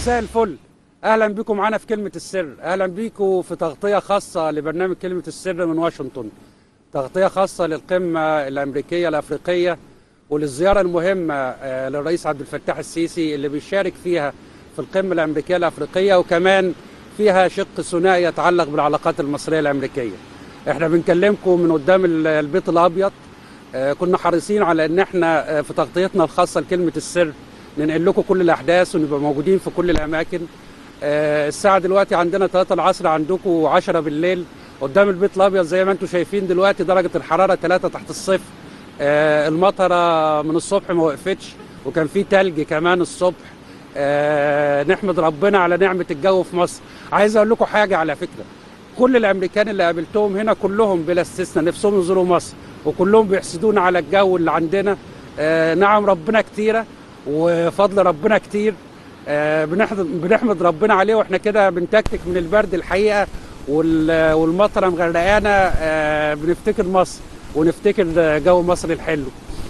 مساء الفل. اهلا بكم معانا في كلمة السر، اهلا بكم في تغطية خاصة لبرنامج كلمة السر من واشنطن. تغطية خاصة للقمة الامريكية الافريقية وللزيارة المهمة للرئيس عبد الفتاح السيسي اللي بيشارك فيها في القمة الامريكية الافريقية، وكمان فيها شق ثنائي يتعلق بالعلاقات المصرية الامريكية. احنا بنكلمكم من قدام البيت الابيض. كنا حريصين على ان احنا في تغطيتنا الخاصة لكلمة السر ننقل لكم كل الاحداث ونبقى موجودين في كل الاماكن. الساعة دلوقتي عندنا 3 العصر، عندكم 10 بالليل. قدام البيت الابيض زي ما انتم شايفين دلوقتي درجة الحرارة 3 تحت الصفر. المطرة من الصبح ما وقفتش، وكان في تلج كمان الصبح. نحمد ربنا على نعمة الجو في مصر. عايز اقول لكم حاجة على فكرة، كل الامريكان اللي قابلتهم هنا كلهم بلا استثناء نفسهم يزوروا مصر، وكلهم بيحسدونا على الجو اللي عندنا. نعم ربنا كتيرة وفضل ربنا كتير. بنحمد ربنا عليه، واحنا كده بنتكتك من البرد الحقيقة والمطرة مغرقانا. بنفتكر مصر ونفتكر جو مصر الحلو.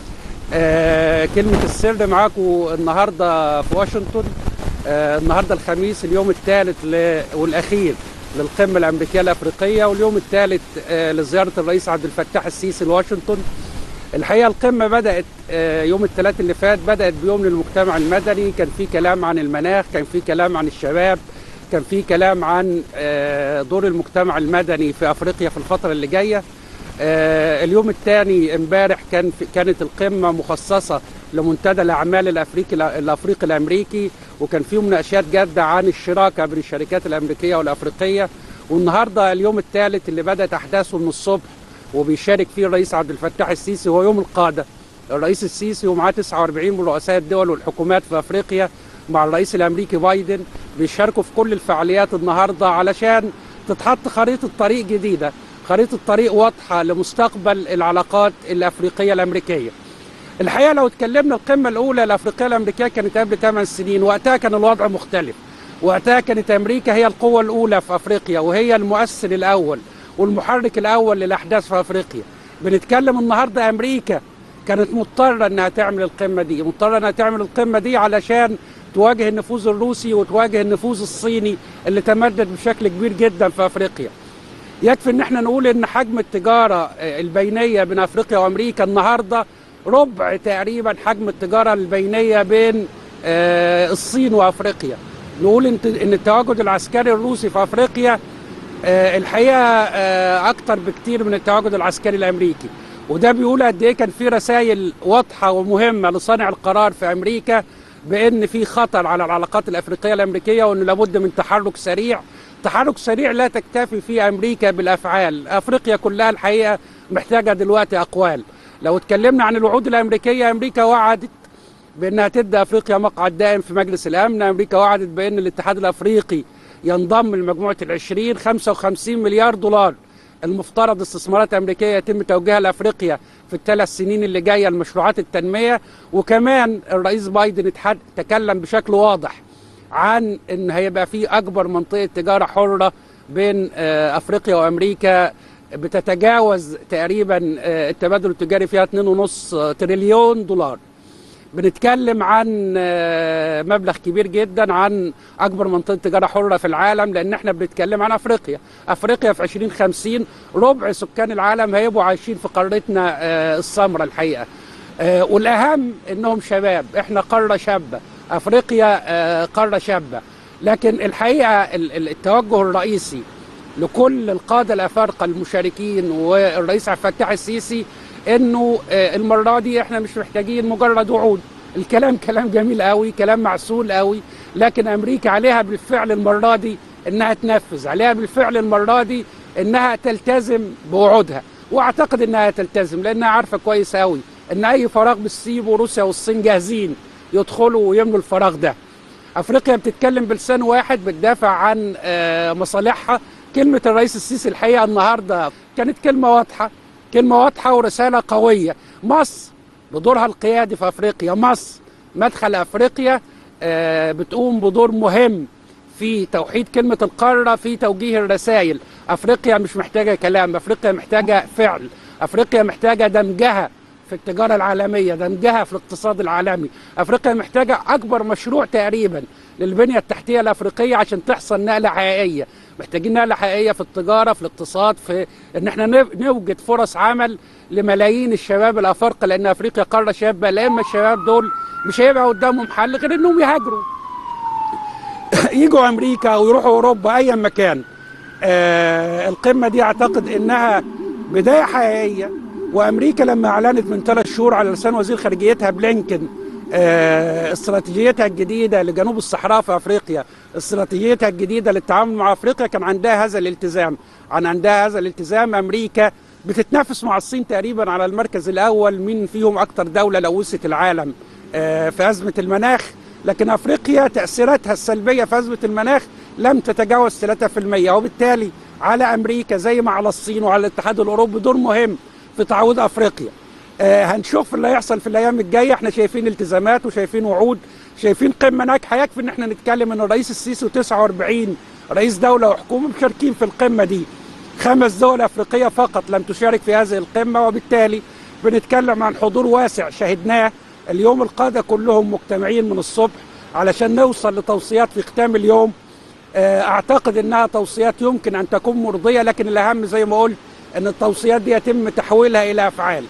كلمة السر معاكم النهاردة في واشنطن. النهاردة الخميس، اليوم الثالث والأخير للقمة الأمريكية الأفريقية، واليوم الثالث لزيارة الرئيس عبد الفتاح السيسي لواشنطن. الحقيقة القمة بدأت يوم الثلاث اللي فات، بدأت بيوم للمجتمع المدني. كان في كلام عن المناخ، كان في كلام عن الشباب، كان في كلام عن دور المجتمع المدني في أفريقيا في الفترة اللي جاية. اليوم الثاني امبارح كانت القمة مخصصة لمنتدى الأعمال الأفريقي الأمريكي، وكان فيه مناقشات جادة عن الشراكة بين الشركات الأمريكية والأفريقية. والنهاردة اليوم الثالث اللي بدأت أحداثه من الصبح وبيشارك فيه الرئيس عبد الفتاح السيسي، هو يوم القادة. الرئيس السيسي ومعاه 49 من رؤساء الدول والحكومات في أفريقيا مع الرئيس الأمريكي بايدن بيشاركوا في كل الفعاليات النهاردة علشان تتحط خريطة طريق جديدة، خريطة طريق واضحة لمستقبل العلاقات الأفريقية الأمريكية. الحقيقة لو اتكلمنا القمة الأولى الأفريقية الأمريكية كانت قبل 8 سنين، وقتها كان الوضع مختلف. وقتها كانت أمريكا هي القوة الأولى في أفريقيا، وهي المؤثر الأول والمحرك الأول للأحداث في أفريقيا. بنتكلم النهاردة أمريكا كانت مضطرة أنها تعمل القمة دي، مضطرة أنها تعمل القمة دي علشان تواجه النفوذ الروسي وتواجه النفوذ الصيني اللي تمدد بشكل كبير جدا في أفريقيا. يكفي ان احنا نقول ان حجم التجارة البينية بين افريقيا وامريكا النهاردة ربع تقريبا حجم التجارة البينية بين الصين وافريقيا. نقول ان التواجد العسكري الروسي في افريقيا الحقيقة اكتر بكتير من التواجد العسكري الامريكي، وده بيقول قد ايه كان في رسائل واضحة ومهمة لصانع القرار في امريكا بان في خطر على العلاقات الافريقية الامريكية، وان لابد من تحرك سريع لا تكتفي فيه أمريكا بالأفعال. أفريقيا كلها الحقيقة محتاجة دلوقتي أقوال. لو اتكلمنا عن الوعود الأمريكية، أمريكا وعدت بأنها تدي أفريقيا مقعد دائم في مجلس الأمن. أمريكا وعدت بأن الاتحاد الأفريقي ينضم لمجموعة ال20. 55 مليار دولار المفترض استثمارات أمريكية يتم توجيهها لأفريقيا في ال3 سنين اللي جاية لمشروعات التنمية. وكمان الرئيس بايدن تكلم بشكل واضح عن ان هيبقى في اكبر منطقه تجاره حره بين افريقيا وامريكا، بتتجاوز تقريبا التبادل التجاري فيها 2.5 تريليون دولار. بنتكلم عن مبلغ كبير جدا، عن اكبر منطقه تجاره حره في العالم، لان احنا بنتكلم عن افريقيا في 2050 ربع سكان العالم هيبقوا عايشين في قارتنا السمراء الحقيقه. والاهم انهم شباب، احنا قاره شابه، أفريقيا قارة شابة. لكن الحقيقة التوجه الرئيسي لكل القادة الأفارقة المشاركين والرئيس عبد الفتاح السيسي إنه المرة دي إحنا مش محتاجين مجرد وعود. الكلام كلام جميل قوي، كلام معسول قوي، لكن أمريكا عليها بالفعل المرة دي إنها تنفذ، عليها بالفعل المرة دي إنها تلتزم بوعودها. وأعتقد إنها تلتزم، لأنها عارفة كويس قوي إن أي فراغ بالسيبه روسيا والصين جاهزين يدخلوا ويملوا الفراغ ده. افريقيا بتتكلم بلسان واحد، بتدافع عن مصالحها. كلمة الرئيس السيسي الحقيقة النهاردة كانت كلمة واضحة ورسالة قوية. مصر بدورها القيادي في افريقيا، مصر مدخل افريقيا بتقوم بدور مهم في توحيد كلمة القارة، في توجيه الرسائل. افريقيا مش محتاجة كلام، افريقيا محتاجة فعل، افريقيا محتاجة دمجها في التجارة العالمية، دمجها في الاقتصاد العالمي. أفريقيا محتاجة أكبر مشروع تقريبا للبنية التحتية الأفريقية عشان تحصل نقلة حقيقية. محتاجين نقلة حقيقية في التجارة، في الاقتصاد، في إن احنا نوجد فرص عمل لملايين الشباب الأفارقة، لأن أفريقيا قارة شابة. لا إما الشباب دول مش هيبقى قدامهم حل غير إنهم يهاجروا يجوا أمريكا أو يروحوا أوروبا أي مكان. القمة دي أعتقد إنها بداية حقيقية. وأمريكا لما أعلنت من 3 شهور على لسان وزير خارجيتها بلينكن استراتيجيتها الجديدة لجنوب الصحراء في أفريقيا، استراتيجيتها الجديدة للتعامل مع أفريقيا، كان عندها هذا الالتزام. أمريكا بتتنافس مع الصين تقريبا على المركز الأول، مين فيهم أكتر دولة لوثت العالم في أزمة المناخ. لكن أفريقيا تأثيراتها السلبية في أزمة المناخ لم تتجاوز 3%، وبالتالي على أمريكا زي ما على الصين وعلى الاتحاد الأوروبي دور مهم في تعويض أفريقيا. هنشوف اللي هيحصل في الأيام الجاية. احنا شايفين التزامات وشايفين وعود، شايفين قمة ناجحة. يكفي ان احنا نتكلم ان الرئيس السيسي و49 رئيس دولة وحكومة مشاركين في القمة دي. 5 دول أفريقية فقط لم تشارك في هذه القمة، وبالتالي بنتكلم عن حضور واسع شهدناه. اليوم القادة كلهم مجتمعين من الصبح علشان نوصل لتوصيات في ختام اليوم. أعتقد أنها توصيات يمكن أن تكون مرضية، لكن الأهم زي ما قلت أن التوصيات دي يتم تحويلها إلى أفعال.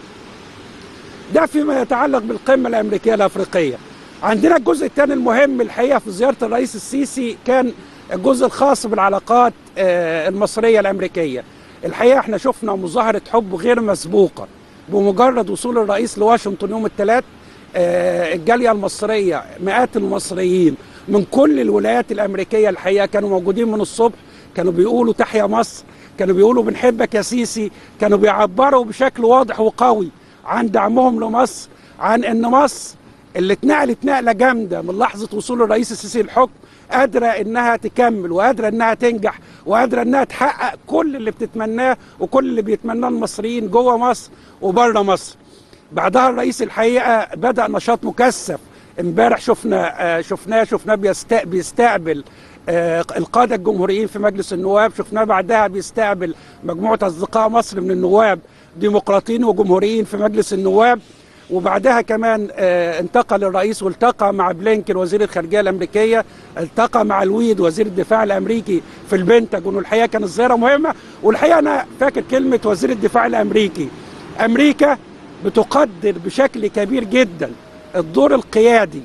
ده فيما يتعلق بالقمة الأمريكية الأفريقية. عندنا الجزء الثاني المهم الحقيقة في زيارة الرئيس السيسي كان الجزء الخاص بالعلاقات المصرية الأمريكية. الحقيقة احنا شفنا مظاهرة حب غير مسبوقة بمجرد وصول الرئيس لواشنطن يوم الثلاث. الجالية المصرية، مئات المصريين من كل الولايات الأمريكية الحقيقة كانوا موجودين من الصبح، كانوا بيقولوا تحيا مصر، كانوا بيقولوا بنحبك يا سيسي، كانوا بيعبروا بشكل واضح وقوي عن دعمهم لمصر، عن ان مصر اللي اتنقلت نقلة جامدة من لحظة وصول الرئيس السيسي للحكم قادرة انها تكمل، وقادرة انها تنجح، وقادرة انها تحقق كل اللي بتتمناه وكل اللي بيتمناه المصريين جوه مصر وبره مصر. بعدها الرئيس الحقيقة بدأ نشاط مكثف. امبارح شفناه بيستقبل القادة الجمهوريين في مجلس النواب. شفناه بعدها بيستقبل مجموعة أصدقاء مصر من النواب ديمقراطيين وجمهوريين في مجلس النواب. وبعدها كمان انتقل الرئيس والتقى مع بلينكن وزير الخارجية الأمريكية، التقى مع لويد وزير الدفاع الأمريكي في البنتاجون. والحقيقة كانت زيارة مهمة. والحقيقة أنا فاكر كلمة وزير الدفاع الأمريكي، أمريكا بتقدر بشكل كبير جدا الدور القيادي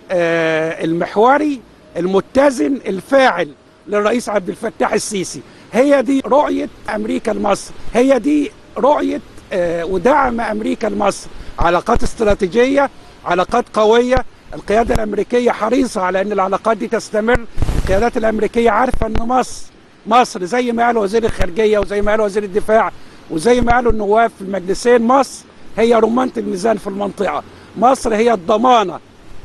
المحوري المتزن الفاعل للرئيس عبد الفتاح السيسي. هي دي رؤية أمريكا لمصر، هي دي رؤية ودعم أمريكا لمصر. علاقات استراتيجية، علاقات قوية. القيادة الأمريكية حريصة على أن العلاقات دي تستمر. القيادات الأمريكية عارفة أن مصر زي ما قال وزير الخارجية وزي ما قال وزير الدفاع وزي ما قالوا النواب في المجلسين، مصر هي رمانة الميزان في المنطقة. مصر هي الضمانة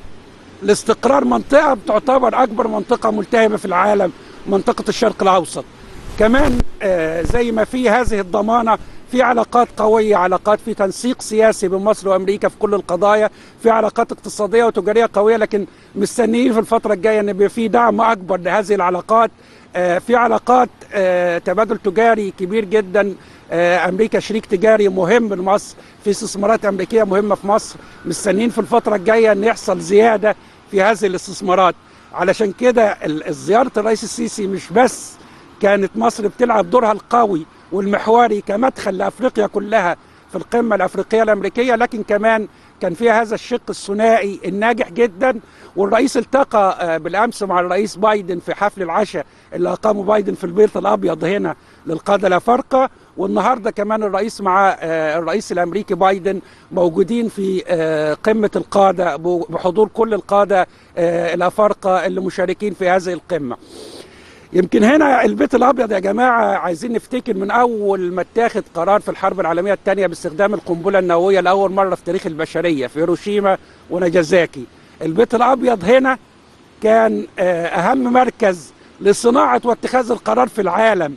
لاستقرار منطقة بتعتبر أكبر منطقة ملتهبة في العالم، منطقة الشرق الأوسط. كمان زي ما في هذه الضمانة في علاقات قوية، علاقات في تنسيق سياسي بين مصر وأمريكا في كل القضايا، في علاقات اقتصادية وتجارية قوية. لكن مستنيين في الفترة الجاية أن يبقى في دعم أكبر لهذه العلاقات. في علاقات تبادل تجاري كبير جدا. أمريكا شريك تجاري مهم لمصر، في استثمارات أمريكية مهمة في مصر. مستنيين في الفترة الجاية أن يحصل زيادة في هذه الاستثمارات. علشان كده زيارة الرئيس السيسي مش بس كانت مصر بتلعب دورها القوي والمحوري كمدخل لأفريقيا كلها في القمة الأفريقية الأمريكية، لكن كمان كان فيها هذا الشق الثنائي الناجح جدا. والرئيس التقى بالأمس مع الرئيس بايدن في حفل العشاء اللي أقامه بايدن في البيت الأبيض هنا للقادة الأفارقة. والنهارده كمان الرئيس مع الرئيس الأمريكي بايدن موجودين في قمة القادة بحضور كل القادة الأفارقة اللي مشاركين في هذه القمة. يمكن هنا البيت الأبيض يا جماعة عايزين نفتكر من أول ما اتاخد قرار في الحرب العالمية الثانية باستخدام القنبلة النووية لأول مرة في تاريخ البشرية في هيروشيما وناجازاكي. البيت الأبيض هنا كان أهم مركز لصناعة واتخاذ القرار في العالم،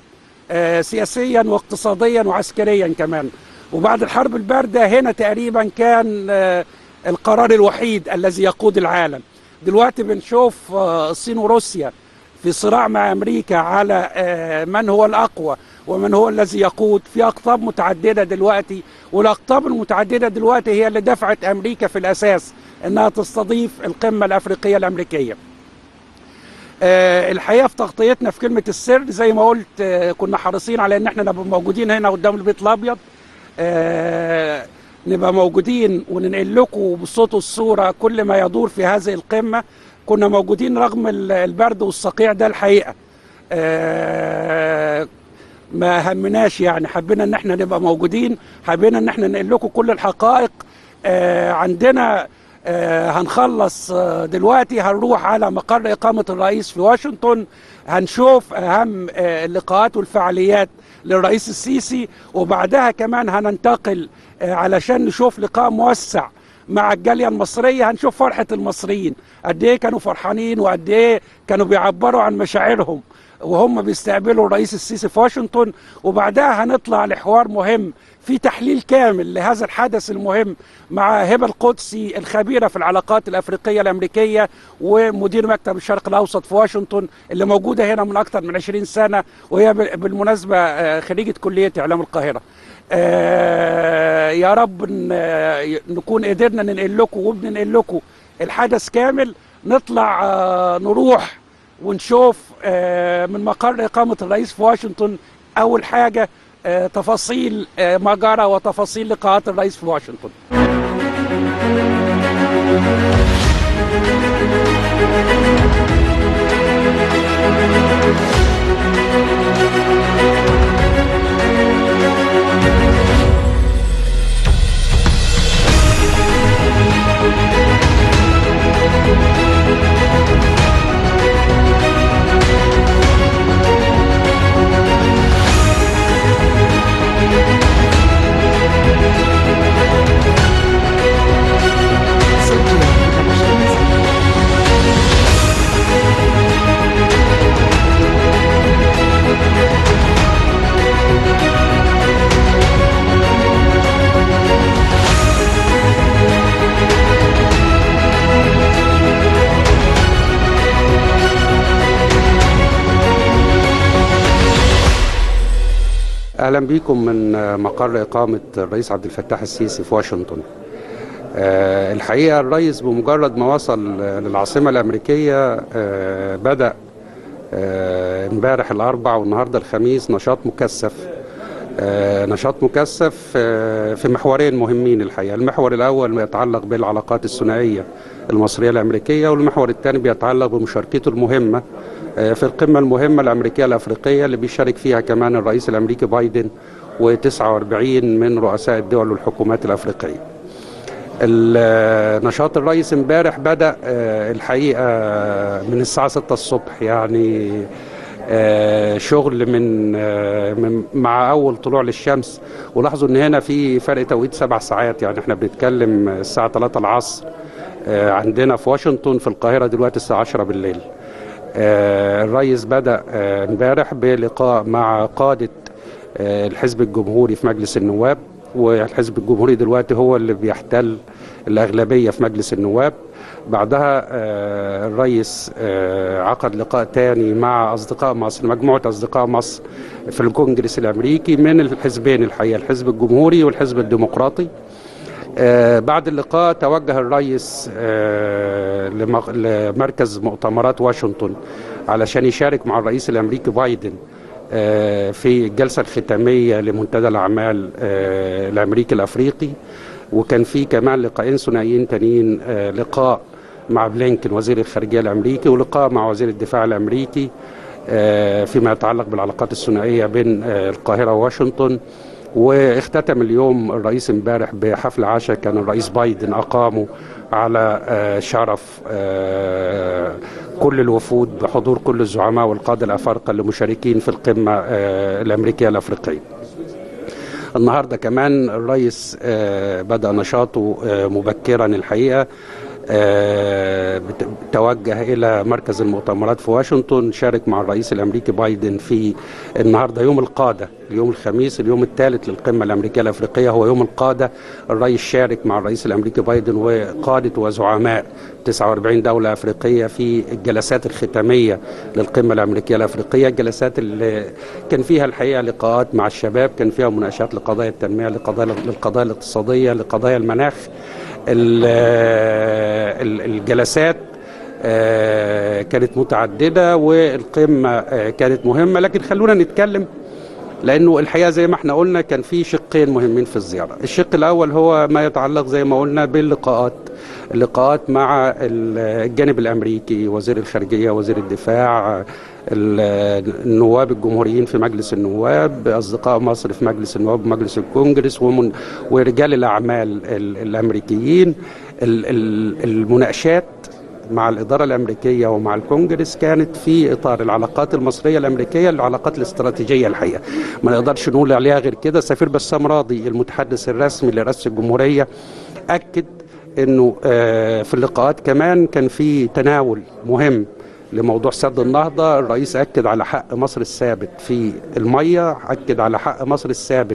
سياسيا واقتصاديا وعسكريا كمان. وبعد الحرب الباردة هنا تقريبا كان القرار الوحيد الذي يقود العالم. دلوقتي بنشوف الصين وروسيا في صراع مع أمريكا على من هو الأقوى ومن هو الذي يقود في أقطاب متعددة دلوقتي، والأقطاب المتعددة دلوقتي هي اللي دفعت أمريكا في الأساس أنها تستضيف القمة الأفريقية الأمريكية. الحقيقة في تغطيتنا في كلمة السر زي ما قلت كنا حريصين على أن احنا نبقى موجودين هنا قدام البيت الأبيض، نبقى موجودين وننقل لكم بالصوت والصورة كل ما يدور في هذه القمة. كنا موجودين رغم البرد والصقيع ده الحقيقة، ما همناش يعني، حبينا ان احنا نبقى موجودين، حبينا ان احنا ننقل لكم كل الحقائق. عندنا هنخلص دلوقتي، هنروح على مقر إقامة الرئيس في واشنطن، هنشوف أهم اللقاءات والفعاليات للرئيس السيسي، وبعدها كمان هننتقل علشان نشوف لقاء موسع مع الجالية المصرية. هنشوف فرحة المصريين قد ايه كانوا فرحانين وقد ايه كانوا بيعبروا عن مشاعرهم وهم بيستقبلوا الرئيس السيسي في واشنطن. وبعدها هنطلع لحوار مهم في تحليل كامل لهذا الحدث المهم مع هبة القدسي الخبيرة في العلاقات الأفريقية الأمريكية ومدير مكتب الشرق الأوسط في واشنطن، اللي موجودة هنا من أكثر من 20 سنة، وهي بالمناسبة خريجة كلية إعلام القاهرة. يا رب نكون قدرنا ننقل لكم وبننقل لكم الحدث كامل. نطلع نروح ونشوف من مقر إقامة الرئيس في واشنطن أول حاجة تفاصيل ما جرى وتفاصيل لقاءات الرئيس في واشنطن. أهلا بكم من مقر إقامة الرئيس عبد الفتاح السيسي في واشنطن. الحقيقة الرئيس بمجرد ما وصل للعاصمة الأمريكية بدأ امبارح الأربع والنهاردة الخميس نشاط مكثف في محورين مهمين الحقيقة. المحور الأول ما يتعلق بالعلاقات الثنائية المصرية الأمريكية، والمحور الثاني بيتعلق بمشاركته المهمة في القمة المهمة الأمريكية الأفريقية اللي بيشارك فيها كمان الرئيس الأمريكي بايدن و49 من رؤساء الدول والحكومات الأفريقية. نشاط الرئيس امبارح بدأ الحقيقة من الساعة 6 الصبح، يعني شغل من مع أول طلوع للشمس. ولاحظوا ان هنا في فرق توقيت 7 ساعات، يعني احنا بنتكلم الساعة 3 العصر عندنا في واشنطن، في القاهرة دلوقتي الساعة 10 بالليل. الرئيس بدأ امبارح بلقاء مع قادة الحزب الجمهوري في مجلس النواب، والحزب الجمهوري دلوقتي هو اللي بيحتل الأغلبية في مجلس النواب. بعدها الرئيس عقد لقاء تاني مع أصدقاء مصر، مجموعة أصدقاء مصر في الكونجرس الأمريكي من الحزبين الحقيقة، الحزب الجمهوري والحزب الديمقراطي. بعد اللقاء توجه الرئيس لمركز مؤتمرات واشنطن علشان يشارك مع الرئيس الأمريكي بايدن في الجلسة الختامية لمنتدى الأعمال الأمريكي الأفريقي. وكان في كمان لقاءين ثنائيين تانيين، لقاء مع بلينكن وزير الخارجية الأمريكي ولقاء مع وزير الدفاع الأمريكي فيما يتعلق بالعلاقات الثنائية بين القاهرة وواشنطن. واختتم اليوم الرئيس امبارح بحفل عشاء كان الرئيس بايدن أقامه على شرف كل الوفود بحضور كل الزعماء والقادة الأفارقة اللي مشاركين في القمة الأمريكية الأفريقية. النهاردة كمان الرئيس بدأ نشاطه مبكرا الحقيقة توجه إلى مركز المؤتمرات في واشنطن، شارك مع الرئيس الأمريكي بايدن في النهاردة يوم القادة، اليوم الخميس اليوم الثالث للقمة الأمريكية الأفريقية هو يوم القادة. الرئيس شارك مع الرئيس الأمريكي بايدن وقادة وزعماء 49 دولة أفريقية في الجلسات الختامية للقمة الأمريكية الأفريقية، الجلسات اللي كان فيها الحقيقة لقاءات مع الشباب، كان فيها مناقشات لقضايا التنمية، للقضايا الاقتصادية، لقضايا المناخ. الجلسات كانت متعددة والقمة كانت مهمة، لكن خلونا نتكلم لأنه الحقيقة زي ما احنا قلنا كان في شقين مهمين في الزيارة. الشق الأول هو ما يتعلق زي ما قلنا اللقاءات مع الجانب الأمريكي، وزير الخارجية، وزير الدفاع، النواب الجمهوريين في مجلس النواب، أصدقاء مصر في مجلس النواب ومجلس الكونجرس، ورجال الأعمال الأمريكيين. المناقشات مع الإدارة الأمريكية ومع الكونجرس كانت في إطار العلاقات المصرية الأمريكية، العلاقات الاستراتيجية الحقيقة ما نقدرش نقول عليها غير كده. سفير بسام راضي المتحدث الرسمي لرئاسة الجمهورية أكد أنه في اللقاءات كمان كان في تناول مهم لموضوع سد النهضة. الرئيس أكد على حق مصر الثابت في المية، أكد على حق مصر الثابت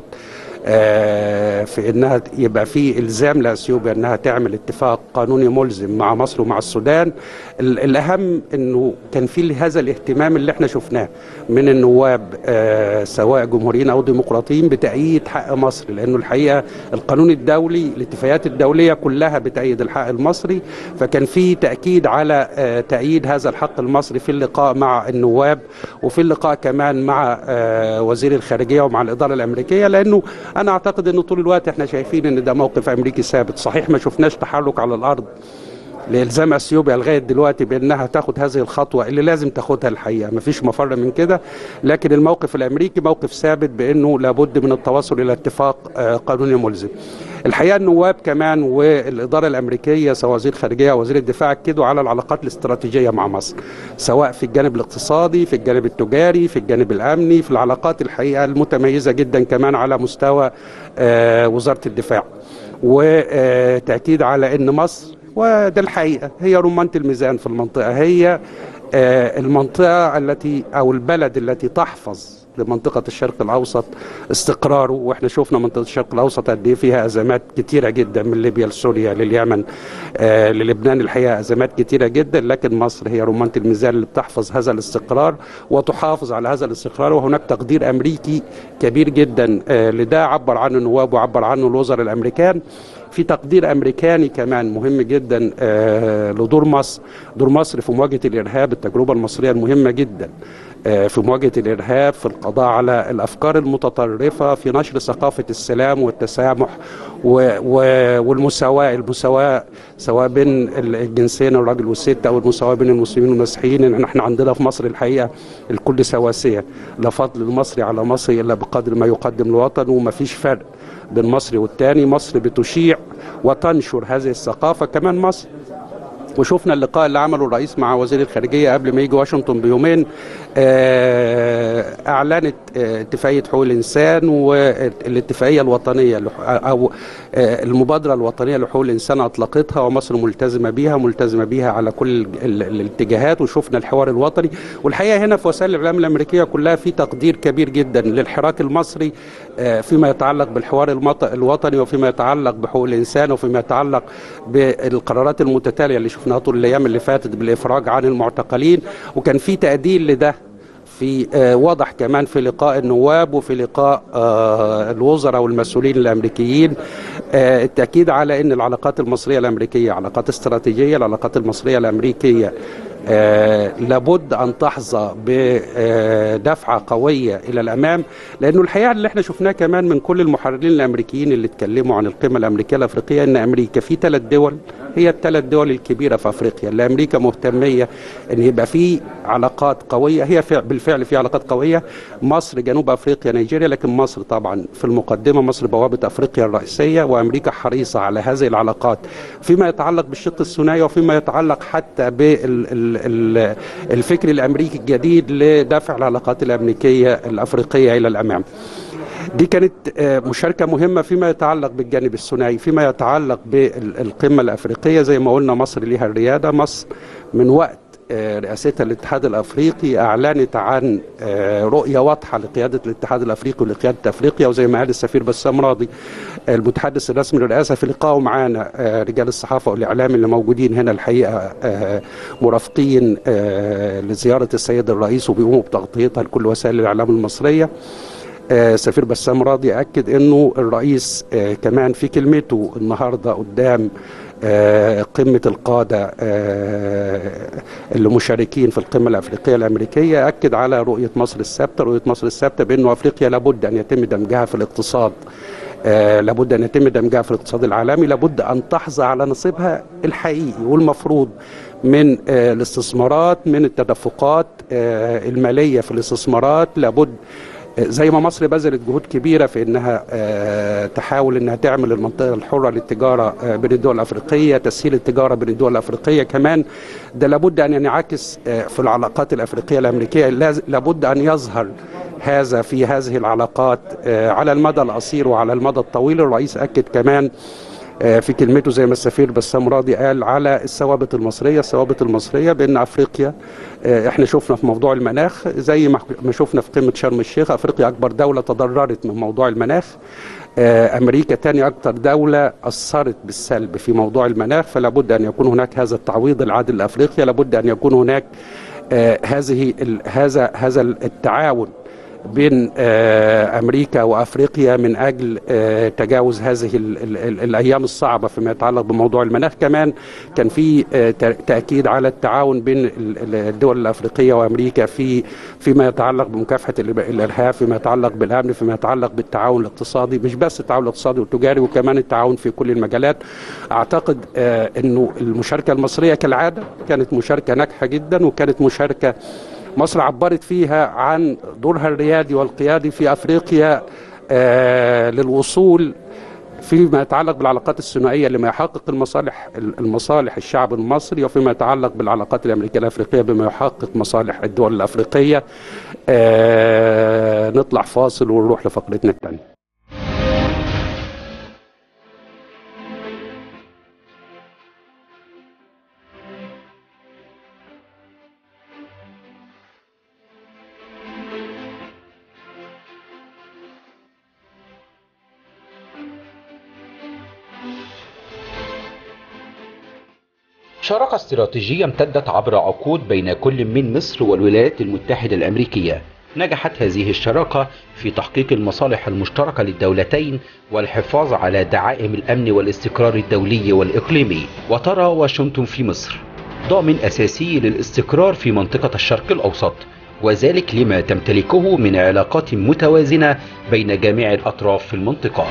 في انها يبقى في الزام لاثيوبيا انها تعمل اتفاق قانوني ملزم مع مصر ومع السودان. الاهم انه كان في هذا الاهتمام اللي احنا شفناه من النواب سواء جمهوريين او ديمقراطيين بتأييد حق مصر، لانه الحقيقه القانون الدولي، الاتفاقيات الدوليه كلها بتأيد الحق المصري، فكان في تأكيد على تأييد هذا الحق المصري في اللقاء مع النواب، وفي اللقاء كمان مع وزير الخارجيه ومع الاداره الامريكيه. لانه أنا أعتقد أنه طول الوقت إحنا شايفين أن ده موقف أمريكي ثابت. صحيح ما شفناش تحرك على الأرض لإلزام أثيوبيا لغاية دلوقتي بأنها تاخد هذه الخطوة اللي لازم تاخدها الحقيقة، ما فيش مفر من كده، لكن الموقف الأمريكي موقف ثابت بأنه لابد من التوصل إلى اتفاق قانوني ملزم. الحقيقة النواب كمان والإدارة الأمريكية سواء وزير الخارجية أو وزير الدفاع أكدوا على العلاقات الاستراتيجية مع مصر، سواء في الجانب الاقتصادي، في الجانب التجاري، في الجانب الأمني، في العلاقات الحقيقة المتميزة جدا كمان على مستوى وزارة الدفاع، وتأكيد على أن مصر، وده الحقيقة هي رمانة الميزان في المنطقة، هي المنطقة التي أو البلد التي تحفظ لمنطقة الشرق الأوسط استقراره. وإحنا شفنا منطقة الشرق الأوسط قد إيه فيها أزمات كتيرة جدا، من ليبيا لسوريا لليمن للبنان، الحقيقة أزمات كتيرة جدا، لكن مصر هي رمانة الميزان اللي بتحفظ هذا الاستقرار وتحافظ على هذا الاستقرار. وهناك تقدير أمريكي كبير جدا لده عبر عنه النواب وعبر عنه الوزراء الأمريكان. في تقدير أمريكاني كمان مهم جدا لدور مصر، دور مصر في مواجهة الإرهاب، التجربة المصرية المهمة جدا في مواجهة الإرهاب، في القضاء على الأفكار المتطرفة، في نشر ثقافة السلام والتسامح المساواة سواء بين الجنسين الراجل والست، أو المساواة بين المسلمين والمسيحيين. احنا عندنا في مصر الحقيقة الكل سواسية، لا فضل المصري على مصري إلا بقدر ما يقدم الوطن، وما فيش فرق بين مصري والتاني. مصر بتشيع وتنشر هذه الثقافة كمان مصر. وشفنا اللقاء اللي عمله الرئيس مع وزير الخارجية قبل ما يجي واشنطن بيومين، أعلنت اتفاقية حقوق الإنسان والاتفاقية الوطنية أو المبادرة الوطنية لحقوق الإنسان أطلقتها، ومصر ملتزمة بيها على كل الاتجاهات. وشفنا الحوار الوطني، والحقيقة هنا في وسائل الإعلام الأمريكية كلها في تقدير كبير جدا للحراك المصري فيما يتعلق بالحوار الوطني، وفيما يتعلق بحقوق الإنسان، وفيما يتعلق بالقرارات المتتالية اللي شفناها طول الأيام اللي فاتت بالإفراج عن المعتقلين. وكان في تقدير لده في واضح كمان في لقاء النواب وفي لقاء الوزراء والمسؤولين الأمريكيين، التأكيد على أن العلاقات المصرية الأمريكية علاقات استراتيجية. العلاقات المصرية الأمريكية لابد أن تحظى بدفعة قوية إلى الأمام، لأنه الحقيقة اللي احنا شفناه كمان من كل المحررين الأمريكيين اللي اتكلموا عن القمة الأمريكية الأفريقية، أن أمريكا في 3 دول هي ال3 دول الكبيرة في أفريقيا اللي أمريكا مهتمية أن يبقى في علاقات قوية. هي بالفعل في علاقات قوية، مصر، جنوب أفريقيا، نيجيريا، لكن مصر طبعا في المقدمة، مصر بوابة أفريقيا الرئيسية، وأمريكا حريصة على هذه العلاقات فيما يتعلق بالشق الثنائي، وفيما يتعلق حتى بالفكر الأمريكي الجديد لدفع العلاقات الأمريكية الأفريقية إلى الأمام. دي كانت مشاركة مهمة فيما يتعلق بالجانب الثنائي. فيما يتعلق بالقمة الأفريقية زي ما قلنا مصر ليها الريادة. مصر من وقت رئاستها للاتحاد الافريقي اعلنت عن رؤيه واضحه لقياده الاتحاد الافريقي ولقياده افريقيا، وزي ما قال السفير بسام راضي المتحدث الرسمي للرئاسه في لقائه معانا، رجال الصحافه والاعلام اللي موجودين هنا الحقيقه مرافقين لزياره السيد الرئيس وبيقوموا بتغطيتها لكل وسائل الاعلام المصريه. سفير بسام راضي اكد انه الرئيس كمان في كلمته النهارده قدام قمة القادة اللي مشاركين في القمة الأفريقية الأمريكية أكد على رؤية مصر الثابتة. رؤية مصر الثابتة بأنه أفريقيا لابد أن يتم دمجها في الاقتصاد، لابد أن يتم دمجها في الاقتصاد العالمي، لابد أن تحظى على نصيبها الحقيقي والمفروض من الاستثمارات، من التدفقات المالية في الاستثمارات. لابد زي ما مصر بذلت جهود كبيرة في أنها تحاول أنها تعمل المنطقة الحرة للتجارة بين الدول الأفريقية، تسهيل التجارة بين الدول الأفريقية، كمان ده لابد أن ينعكس في العلاقات الأفريقية الأمريكية. لابد أن يظهر هذا في هذه العلاقات على المدى القصير وعلى المدى الطويل. الرئيس أكد كمان في كلمته زي ما السفير بسام راضي قال على الثوابت المصرية بأن أفريقيا، احنا شفنا في موضوع المناخ زي ما شفنا في قمة شرم الشيخ، أفريقيا أكبر دولة تضررت من موضوع المناخ، أمريكا تاني أكثر دولة أثرت بالسلب في موضوع المناخ، فلا بد أن يكون هناك هذا التعويض العادل لأفريقيا، لابد أن يكون هناك هذا التعاون بين أمريكا وأفريقيا من أجل تجاوز هذه الأيام الصعبة فيما يتعلق بموضوع المناخ. كمان كان في تأكيد على التعاون بين الدول الأفريقية وأمريكا فيما يتعلق بمكافحة الإرهاب، فيما يتعلق بالأمن، فيما يتعلق بالتعاون الاقتصادي، مش بس التعاون الاقتصادي والتجاري، وكمان التعاون في كل المجالات. أعتقد أنه المشاركة المصرية كالعادة كانت مشاركة ناجحة جدا، وكانت مشاركة مصر عبرت فيها عن دورها الريادي والقيادي في أفريقيا للوصول فيما يتعلق بالعلاقات الثنائية لما يحقق المصالح الشعب المصري، وفيما يتعلق بالعلاقات الأمريكية الأفريقية بما يحقق مصالح الدول الأفريقية. نطلع فاصل ونروح لفقرتنا الثانية. شراكة استراتيجية امتدت عبر عقود بين كل من مصر والولايات المتحدة الأمريكية. نجحت هذه الشراكة في تحقيق المصالح المشتركة للدولتين والحفاظ على دعائم الأمن والاستقرار الدولي والإقليمي. وترى واشنطن في مصر ضامن أساسي للاستقرار في منطقة الشرق الأوسط، وذلك لما تمتلكه من علاقات متوازنة بين جميع الأطراف في المنطقة.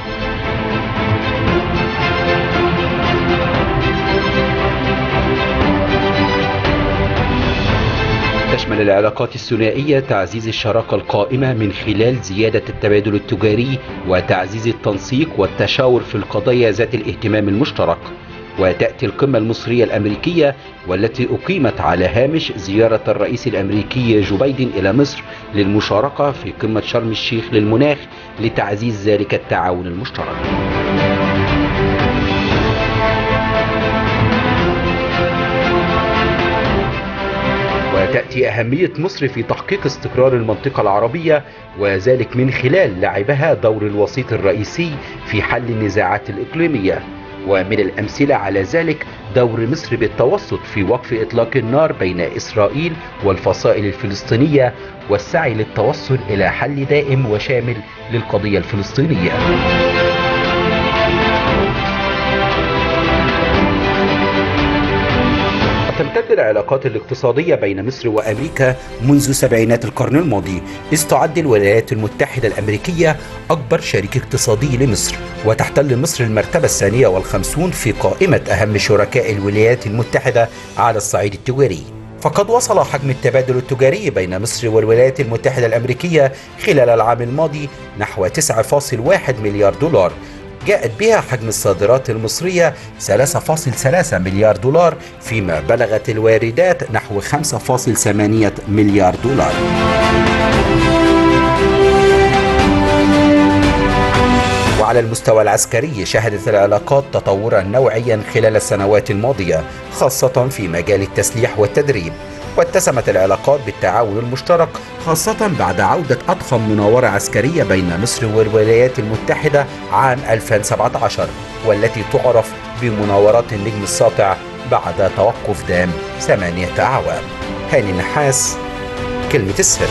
تشمل العلاقات الثنائية تعزيز الشراكة القائمة من خلال زيادة التبادل التجاري وتعزيز التنسيق والتشاور في القضايا ذات الاهتمام المشترك. وتأتي القمة المصرية الأمريكية والتي أقيمت على هامش زيارة الرئيس الأمريكي جو بايدن إلى مصر للمشاركة في قمة شرم الشيخ للمناخ لتعزيز ذلك التعاون المشترك. وتأتي أهمية مصر في تحقيق استقرار المنطقة العربية، وذلك من خلال لعبها دور الوسيط الرئيسي في حل النزاعات الإقليمية. ومن الأمثلة على ذلك دور مصر بالتوسط في وقف إطلاق النار بين إسرائيل والفصائل الفلسطينية والسعي للتوصل إلى حل دائم وشامل للقضية الفلسطينية. تمتد العلاقات الاقتصادية بين مصر وأمريكا منذ سبعينات القرن الماضي، إذ تعد الولايات المتحدة الأمريكية أكبر شريك اقتصادي لمصر، وتحتل مصر المرتبة 52 في قائمة أهم شركاء الولايات المتحدة على الصعيد التجاري. فقد وصل حجم التبادل التجاري بين مصر والولايات المتحدة الأمريكية خلال العام الماضي نحو 9.1 مليار دولار، جاءت بها حجم الصادرات المصرية 3.3 مليار دولار، فيما بلغت الواردات نحو 5.8 مليار دولار. وعلى المستوى العسكري شهدت العلاقات تطورا نوعيا خلال السنوات الماضية، خاصة في مجال التسليح والتدريب. واتسمت العلاقات بالتعاون المشترك خاصة بعد عودة أضخم مناورة عسكرية بين مصر والولايات المتحدة عام 2017، والتي تعرف بمناورات النجم الساطع بعد توقف دام 8 أعوام. هاني النحاس، كلمة السر.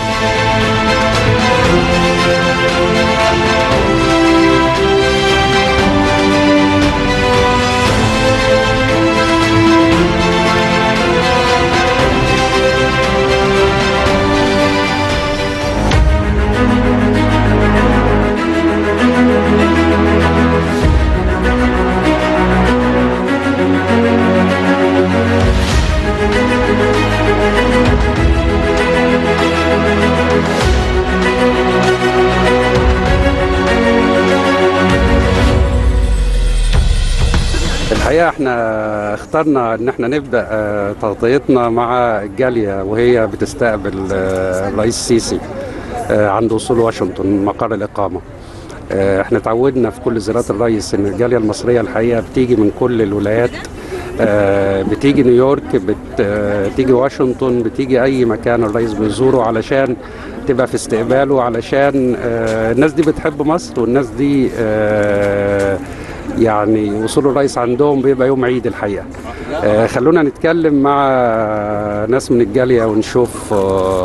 الحقيقة احنا اخترنا ان احنا نبدأ تغطيتنا مع الجالية وهي بتستقبل الرئيس السيسي عند وصول واشنطن مقر الإقامة. احنا تعودنا في كل زيارات الرئيس ان الجالية المصرية الحقيقة بتيجي من كل الولايات، بتيجي نيويورك، بتيجي واشنطن، بتيجي اي مكان الرئيس بيزوره علشان تبقى في استقباله، علشان الناس دي بتحب مصر، والناس دي يعني وصول الرئيس عندهم بيبقى يوم عيد الحقيقة. خلونا نتكلم مع ناس من الجالية ونشوف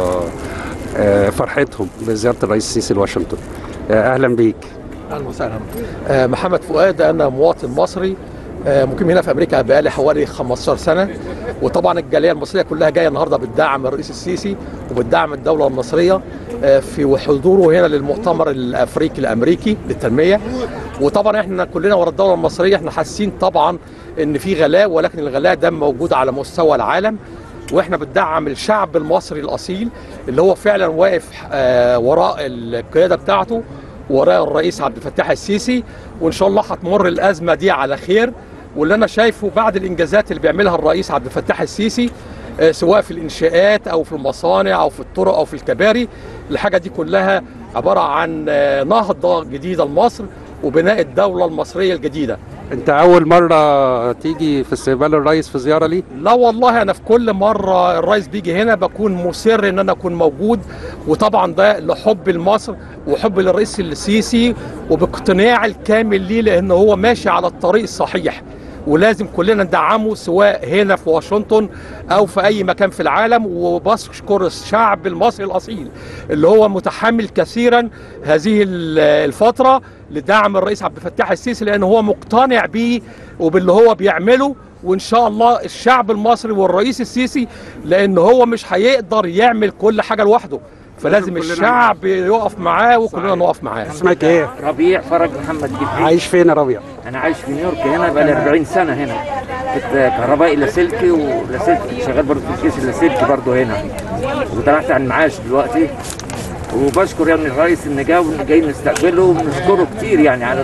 فرحتهم بزيارة الرئيس السيسي لواشنطن. أهلا بيك. أهلا وسهلا. محمد فؤاد، أنا مواطن مصري مقيم هنا في أمريكا بقالي حوالي 15 سنة، وطبعا الجالية المصرية كلها جاية النهاردة بتدعم الرئيس السيسي وبتدعم الدولة المصرية في حضوره هنا للمؤتمر الأفريقي الأمريكي للتنمية. وطبعا احنا كلنا ورا الدولة المصرية، احنا حاسين طبعا ان في غلاء، ولكن الغلاء ده موجود على مستوى العالم، واحنا بندعم الشعب المصري الأصيل اللي هو فعلا واقف وراء القيادة بتاعته، وراء الرئيس عبد الفتاح السيسي، وان شاء الله هتمر الأزمة دي على خير. واللي انا شايفه بعد الانجازات اللي بيعملها الرئيس عبد الفتاح السيسي سواء في الانشاءات او في المصانع او في الطرق او في الكباري، الحاجه دي كلها عباره عن نهضه جديده لمصر وبناء الدوله المصريه الجديده. انت اول مره تيجي في استقبال الرئيس في زياره ليه؟ لا والله، انا في كل مره الرئيس بيجي هنا بكون مصر ان انا اكون موجود، وطبعا ده لحب لمصر وحب للرئيس السيسي وباقتناع الكامل ليه، لان هو ماشي على الطريق الصحيح، ولازم كلنا ندعمه سواء هنا في واشنطن او في اي مكان في العالم. وبشكر الشعب المصري الاصيل اللي هو متحمل كثيرا هذه الفتره لدعم الرئيس عبد الفتاح السيسي، لان هو مقتنع بيه وباللي هو بيعمله. وان شاء الله الشعب المصري والرئيس السيسي، لان هو مش هيقدر يعمل كل حاجه لوحده، فلازم الشعب يقف معاه وكلنا نقف معاه. اسمك ايه؟ ربيع فرج محمد جدي. عايش فين يا ربيع؟ انا عايش في نيويورك هنا بقالي 40 سنه هنا، كنت كهربائي لاسلكي، ولاسلكي شغال برضه في الجيش اللاسلكي برضه هنا، وطلعت عن معاش دلوقتي. وبشكر يعني الرئيس ان جاي نستقبله ونشكره كتير يعني على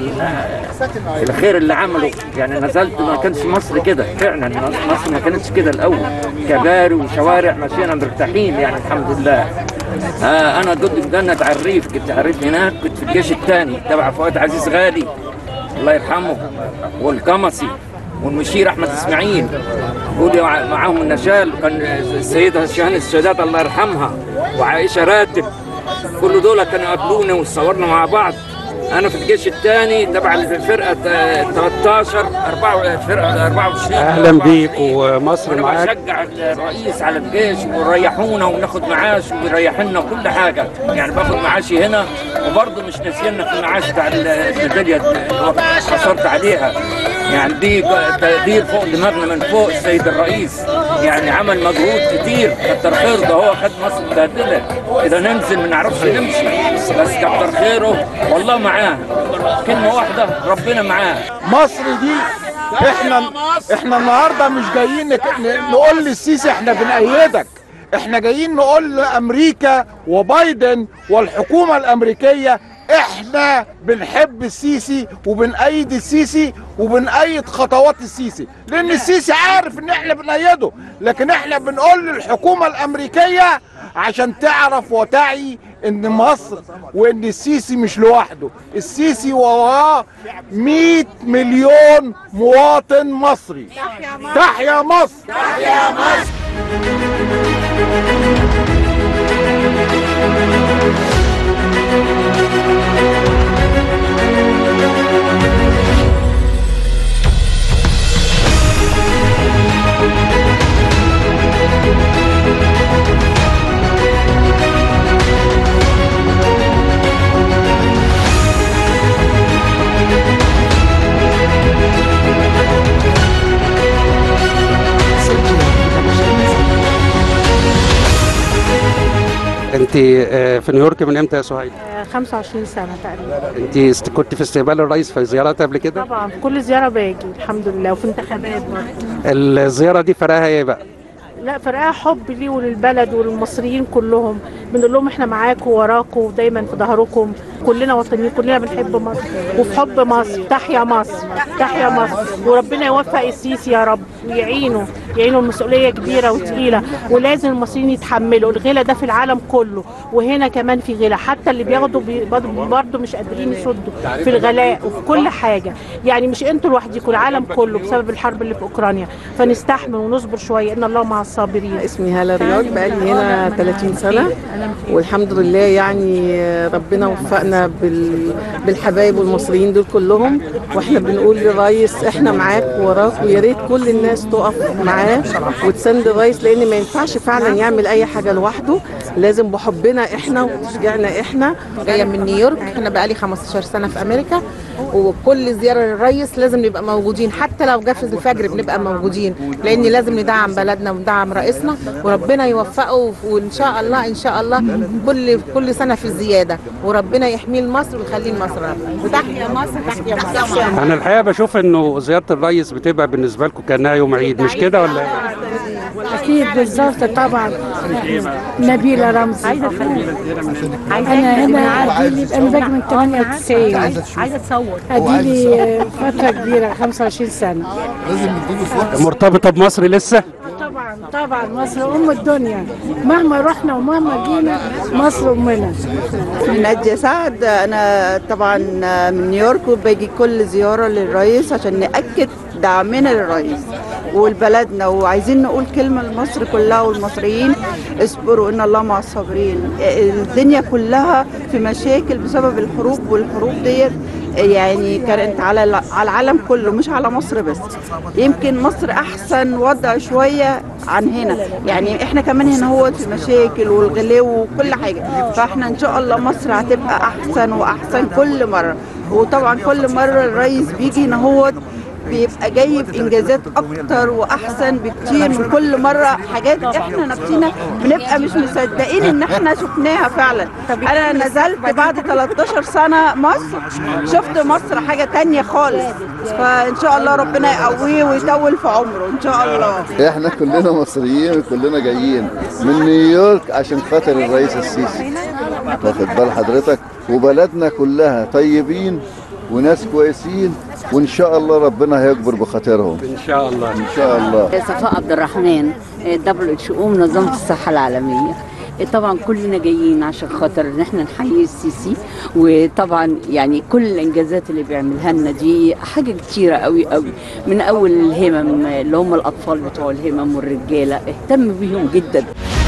الخير اللي عمله. يعني نزلت ما كانش مصر كده فعلا، مصر ما كانتش كده الاول، كباري وشوارع ماشيين مرتاحين يعني الحمد لله. انا ضد مجند عريف، كنت عريف هناك، كنت في الجيش الثاني تبع فؤاد عزيز غالي الله يرحمه، والقمصي والمشير احمد اسماعيل، ولي معاهم النشال، وكان السيده شاهين السادات الله يرحمها، وعائشه راتب، كل دول كانوا يقابلونا وصورنا مع بعض. انا في الجيش الثاني تبع الفرقه 13 فرقه 24. اهلا بيك ومصر معاك. بشجع الرئيس على الجيش ويريحونا وناخد معاش ويريح لنا كل حاجه، يعني باخد معاشي هنا وبرضه مش ناسينا في المعاش بتاع الميداليه اللي حصلت عليها. يعني دي تقدير فوق دماغنا من فوق السيد الرئيس، يعني عمل مجهود كتير، كتر خيره. ده هو خد مصر مبهدله، اذا ننزل ما نعرفش نمشي، بس كتر خيره والله معاه. كلمه واحده، ربنا معاه. مصر دي احنا النهارده مش جايين نقول للسيسي احنا بنأيدك، احنا جايين نقول لامريكا وبايدن والحكومه الامريكيه احنا بنحب السيسي وبنأيد السيسي وبنأيد خطوات السيسي، لان السيسي عارف ان احنا بنأيده، لكن احنا بنقول للحكومة الامريكية عشان تعرف وتعي ان مصر وان السيسي مش لوحده، السيسي وراه 100 مليون مواطن مصري. تحيا مصر. تحيا مصر. انت في نيويورك من امتى يا سهيل؟ 25 سنة تقريبا. انت كنت في استقبال الرئيس في زيارات قبل كده؟ طبعا في كل زيارة باجي الحمد لله، وفي انتخابات برضه. الزيارة دي فرقها ايه بقى؟ لا فرقها حب ليه وللبلد وللمصريين كلهم، بنقول لهم احنا معاكم وراكم ودايما في ظهركم، كلنا وطنيين كلنا بنحب مصر وفي حب مصر. تحيا مصر. تحيا مصر. وربنا يوفق السيسي يا رب ويعينه المسؤولية كبيرة وتقيلة، ولازم المصريين يتحملوا الغلا ده في العالم كله، وهنا كمان في غلا، حتى اللي بياخدوا برضه مش قادرين يصدوا في الغلاء وفي كل حاجة، يعني مش انتوا لوحدكم، العالم كله بسبب الحرب اللي في اوكرانيا، فنستحمل ونصبر شوية، ان الله مع الصابرين. اسمي هالة رياض، بقالي هنا 30 سنة والحمد لله، يعني ربنا وفقنا بالحبايب والمصريين دول كلهم، واحنا بنقول للرئيس احنا معاك وراك، ويا ريت كل الناس تقف معاه وتساند الرئيس، لان ما ينفعش فعلا يعمل اي حاجة لوحده، لازم بحبنا احنا وتشجيعنا احنا. جاية من نيويورك، انا بقالي 15 سنة في امريكا، وكل زيارة للرئيس لازم نبقى موجودين، حتى لو جه في الفجر بنبقى موجودين، لان لازم ندعم بلدنا وندعم رئيسنا، وربنا يوفقه، وان شاء الله ان شاء الله كل سنة في الزيادة، وربنا يحمي مصر ويخلي مصر. وتحيا مصر. تحيا مصر. انا الحقيقة بشوف انه زيارة الرئيس بتبقى بالنسبة لكم كأنها يوم عيد، مش كده ولا ايه؟ اكيد بالظبط طبعا. نبيلة رمزي. انا هنا اديلي، انا باجي من 98. عايزة تصور. اديلي فترة كبيرة 25 سنة. مرتبطة بمصر لسه؟ طبعا مصر ام الدنيا، مهما رحنا ومهما جينا مصر امنا. نادية سعد، انا طبعا من نيويورك، وباجي كل زيارة للرئيس عشان نأكد دعمنا للرئيس ولبلدنا، وعايزين نقول كلمة لمصر كلها والمصريين: اصبروا ان الله مع الصابرين. الدنيا كلها في مشاكل بسبب الحروب، والحروب ديت يعني كانت على العالم كله مش على مصر بس. يمكن مصر احسن وضع شوية عن هنا، يعني احنا كمان هنا هو في مشاكل والغلو وكل حاجة، فاحنا ان شاء الله مصر هتبقى احسن واحسن كل مرة. وطبعا كل مرة الرئيس بيجي هنا هو بيبقى جايب انجازات اكتر واحسن بكتير من كل مره، حاجات احنا نفسنا بنبقى مش مصدقين ان احنا شفناها فعلا. انا نزلت بعد 13 سنه مصر، شفت مصر حاجه تانية خالص، فان شاء الله ربنا يقويه ويطول في عمره ان شاء الله. احنا كلنا مصريين وكلنا جايين من نيويورك عشان خاطر الرئيس السيسي، واخد بال حضرتك، وبلدنا كلها طيبين وناس كويسين، وان شاء الله ربنا هيكبر بخاطرهم ان شاء الله. ان شاء الله. صفاء عبد الرحمن، WHO منظمة الصحة العالمية. طبعا كلنا جايين عشان خاطر ان احنا نحيي السيسي، وطبعا يعني كل الانجازات اللي بيعملها لنا دي حاجه كتيره قوي قوي، من اول الهمم اللي هم الاطفال بتوع الهمم والرجاله اهتم بيهم جدا.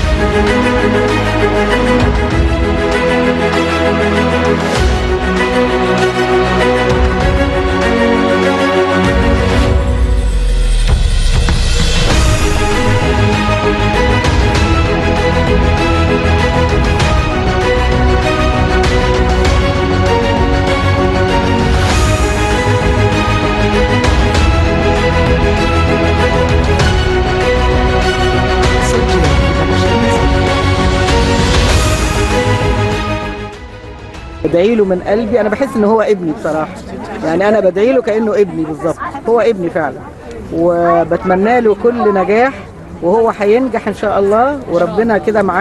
بدعي له من قلبي، انا بحس ان هو ابني بصراحه، يعني انا بدعي له كانه ابني بالظبط، هو ابني فعلا، وبتمنى له كل نجاح، وهو هينجح ان شاء الله، وربنا كده معاه،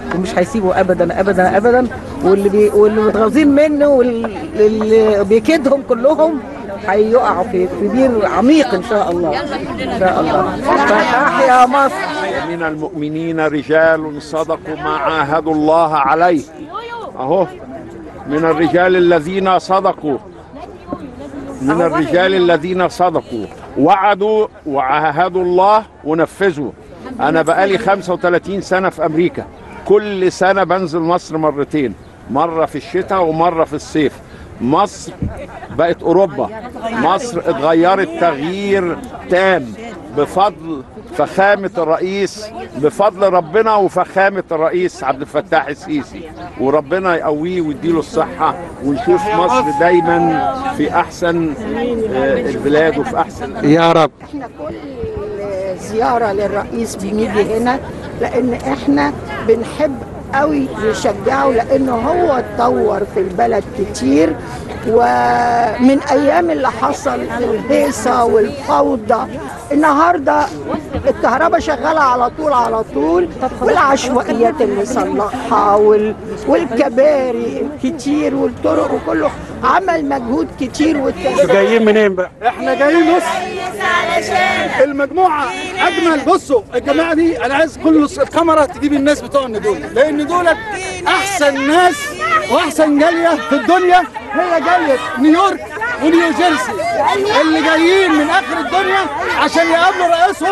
ومش هيسيبه ابدا ابدا ابدا، واللي متغاظين منه واللي بيكيدهم كلهم هيقعوا في بير عميق ان شاء الله ان شاء الله. فتحيا مصر. من المؤمنين رجال صدقوا ما عاهدوا الله عليه، اهو من الرجال الذين صدقوا، من الرجال الذين صدقوا وعدوا وعاهدوا الله ونفذوا. انا بقالي 35 سنة في امريكا، كل سنة بنزل مصر مرتين، مرة في الشتاء ومرة في الصيف. مصر بقت اوروبا، مصر اتغيرت تغيير تام بفضل فخامة الرئيس، بفضل ربنا وفخامة الرئيس عبد الفتاح السيسي، وربنا يقويه ويديله الصحة، ونشوف مصر دايما في أحسن البلاد وفي أحسن يا رب. احنا كل زيارة للرئيس بنيجي هنا لأن احنا بنحب قوي نشجعه، لأنه هو اتطور في البلد كتير، ومن أيام اللي حصل الهيصة والفوضى النهارده الكهرباء شغاله على طول، والعشوائيات اللي صلحها والكباري الكتير والطرق وكله عمل مجهود كتير. جايين منين بقى؟ احنا جايين مصر المجموعه اجمل. بصوا الجماعه دي انا عايز كل الكاميرا تجيب الناس بتوعنا دول، لان دول احسن ناس واحسن جاليه في الدنيا، هي جاليه نيويورك ونيو جيرسي اللي جايين من اخر الدنيا عشان يقابلوا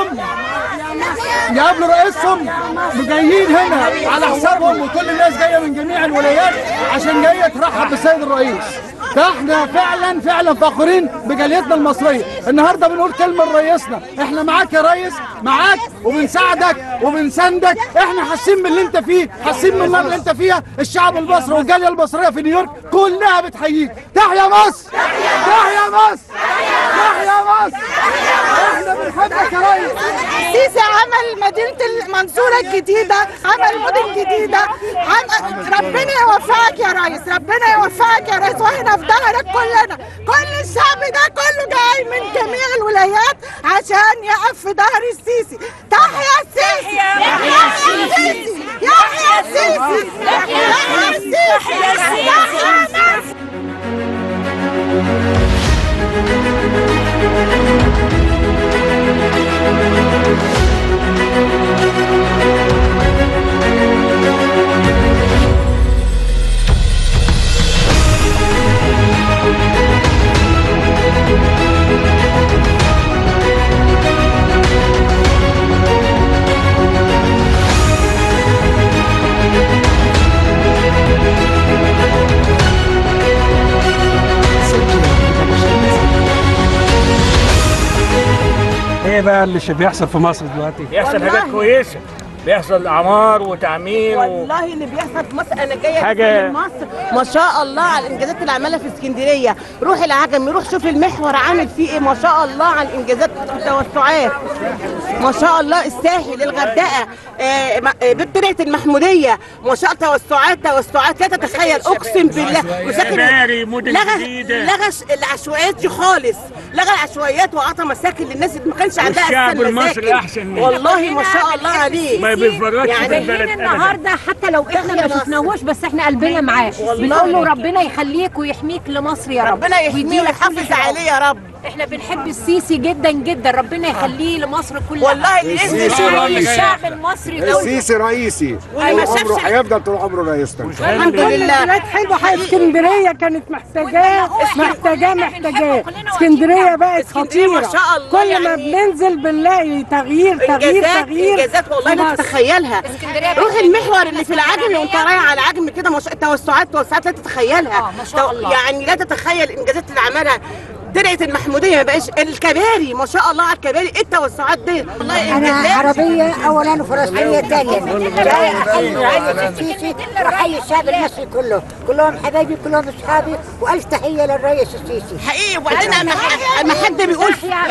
رئيسهم جايين هنا على حسابهم، وكل الناس جايه من جميع الولايات عشان جايه ترحب بالسيد الرئيس. فاحنا فعلا فخورين بجاليتنا المصريه. النهارده بنقول كلمه لرئيسنا، احنا معاك يا ريس، معاك وبنساعدك وبنساندك. احنا حاسين باللي انت فيه، حاسين بالنار اللي انت فيها. الشعب المصري والجاليه المصريه في نيويورك كلها بتحييك. تحيا مصر، تحيا مصر، تحيا مصر. احنا بنحبك يا ريس. السيسي عمل مدينه المنصوره الجديده، عمل مدن جديده، ربنا يوفقك يا ريس، ربنا يوفقك يا ريس، واحنا في ظهرك كلنا. كل الشعب ده كله جاي من جميع الولايات عشان يقف في ظهر السيسي. تحيا السيسي، تحيا السيسي، يحيى السيسي، يحيى السيسي، يحيى مصر. ايه بقى اللي بيحصل في مصر دلوقتي؟ بيحصل حاجات كويسه، بيحصل اعمار وتعمير والله اللي بيحصل في مصر. انا جايه حاجه من مصر ما شاء الله على الانجازات اللي عملها في اسكندريه. روح العجمي، روح شوف المحور عامل فيه ايه، ما شاء الله على الانجازات والتوسعات، ما شاء الله. الساحل، الغردقه، بطريقه المحموديه، ما شاء الله. توسعات لا تتخيل، اقسم بالله. وساكن لغى العشوائيات دي خالص، لغى العشوائيات واعطى مساكن للناس اللي ما كانش عندها الشعب المصري احسن والله ما شاء الله عليه. ما بيفرطش يعني في البلد النهارده حتى لو احنا ما شفناهوش بس احنا قلبنا معاه، بنقول له ربنا يخليك ويحميك لمصر يا رب، ربنا يحميه ويحافظ عليه يا رب. احنا بنحب السيسي جدا جدا، ربنا يخليه لمصر كلها. والله الشعب المصري السيسي رئيسي عمره هيفضل طول عمره رئيسنا. الحمد لله. حلوه. اسكندريه كانت محتاجاه. اسكندريه بقت خطيره، كل ما بننزل بنلاقي تغيير. انجازات والله لا تتخيلها. روح المحور اللي في العجمي وانت رايح على العجمي كده، توسعات لا تتخيلها. ما شاء الله. يعني لا تتخيل الانجازات اللي عملها. درعة المحمودية ما بقاش، الكباري ما شاء الله على الكباري، ايه التوسعات دي والله. انا عربية اولا وفلسطينية ثانيا، جاي احيي الرئيس السيسي واحيي الشعب المصري كله، كلهم حبايبي كلهم اصحابي، والف تحية للرئيس السيسي حقيقي. وبعدين اما حد بيقول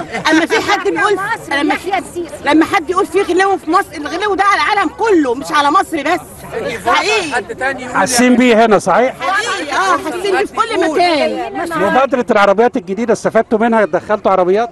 لما حد يقول في غلو في مصر، الغلو ده على العالم كله مش على مصر بس. حقيقي حاسين بيه هنا صحيح؟ حقيقي حاسين بيه في كل مكان. مبادرة العربيات الجديدة استفدتوا منها؟ دخلتوا عربيات؟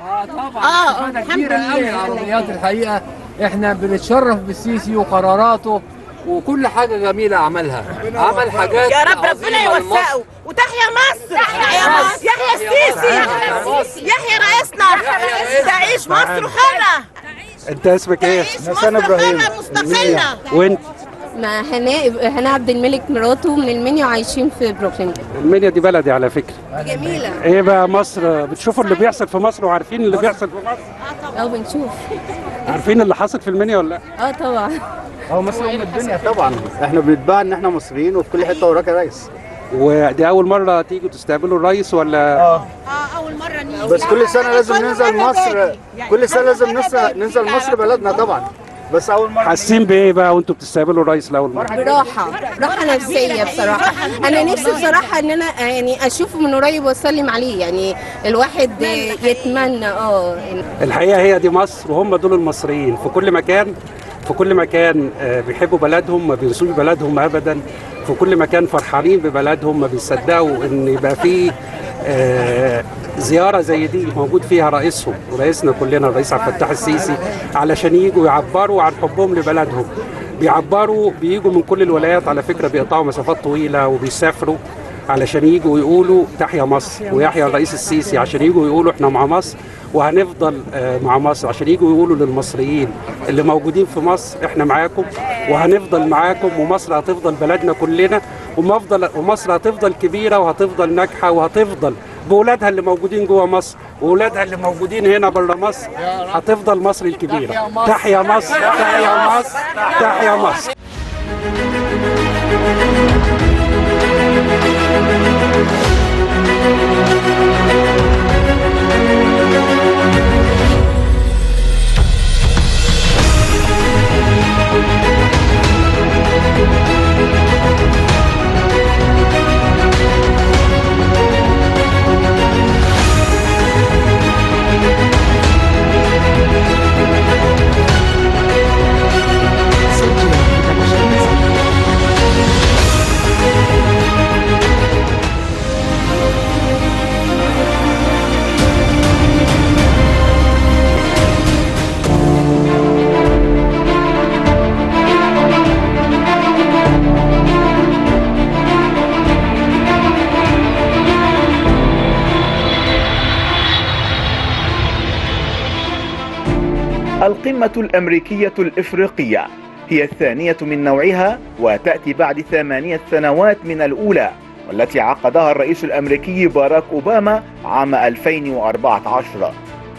طبعا الحمد لله. العربيات الحقيقة احنا بنتشرف بالسيسي وقراراته وكل حاجه جميله عملها، عمل حاجات يا رب ربنا يوفقه. وتحيا مصر، تحيا مصر، يحيا السيسي، يحيا رئيسنا، تعيش مصر حرة. انت اسمك ايه؟ حسن ابراهيم. مستقلة. وانت؟ مع هناء عبد الملك مراته من المنيا وعايشين في بروكلين. المنيا دي بلدي على فكره. جميله. ايه بقى مصر؟ بتشوفوا اللي بيحصل في مصر وعارفين اللي بيحصل في مصر؟ بنشوف. عارفين اللي حصل في المنيا ولا لا؟ طبعا. مصر ام الدنيا طبعا، احنا بنتباع ان احنا مصريين وفي كل حته وراك يا ريس. ودي اول مره تيجوا تستقبلوا الرئيس ولا؟ اول مره نيجي. بس كل سنه لازم ننزل مصر، كل سنه لازم ننزل مصر بلدنا طبعا. بس اول مره حاسين بايه بقى وانتوا بتستقبلوا الرئيس لاول مره؟ براحه نفسيه بصراحه. انا نفسي بصراحه ان انا يعني اشوفه من قريب واسلم عليه، يعني الواحد يتمنى. الحقيقه هي دي مصر وهم دول المصريين في كل مكان، في كل مكان بيحبوا بلدهم، ما بينسوش بلدهم ابدا، في كل مكان فرحانين ببلدهم، ما بيصدقوا ان يبقى في زياره زي دي موجود فيها رئيسهم ورئيسنا كلنا الرئيس عبد الفتاح السيسي، علشان يجوا يعبروا عن حبهم لبلدهم. بيجوا من كل الولايات على فكره، بيقطعوا مسافات طويله وبيسافروا علشان يجوا يقولوا تحيا مصر ويحيا الرئيس السيسي، عشان يجوا يقولوا احنا مع مصر وهنفضل مع مصر، عشان يجوا يقولوا للمصريين اللي موجودين في مصر احنا معاكم وهنفضل معاكم، ومصر هتفضل بلدنا كلنا، ومصر هتفضل كبيره وهتفضل ناجحه وهتفضل بولادها اللي موجودين جوه مصر واولادها اللي موجودين هنا بره مصر، هتفضل مصر الكبيره. تحيا مصر، تحيا مصر، تحيا مصر. القمة الأمريكية الإفريقية هي الثانية من نوعها، وتأتي بعد 8 سنوات من الأولى والتي عقدها الرئيس الأمريكي باراك أوباما عام 2014.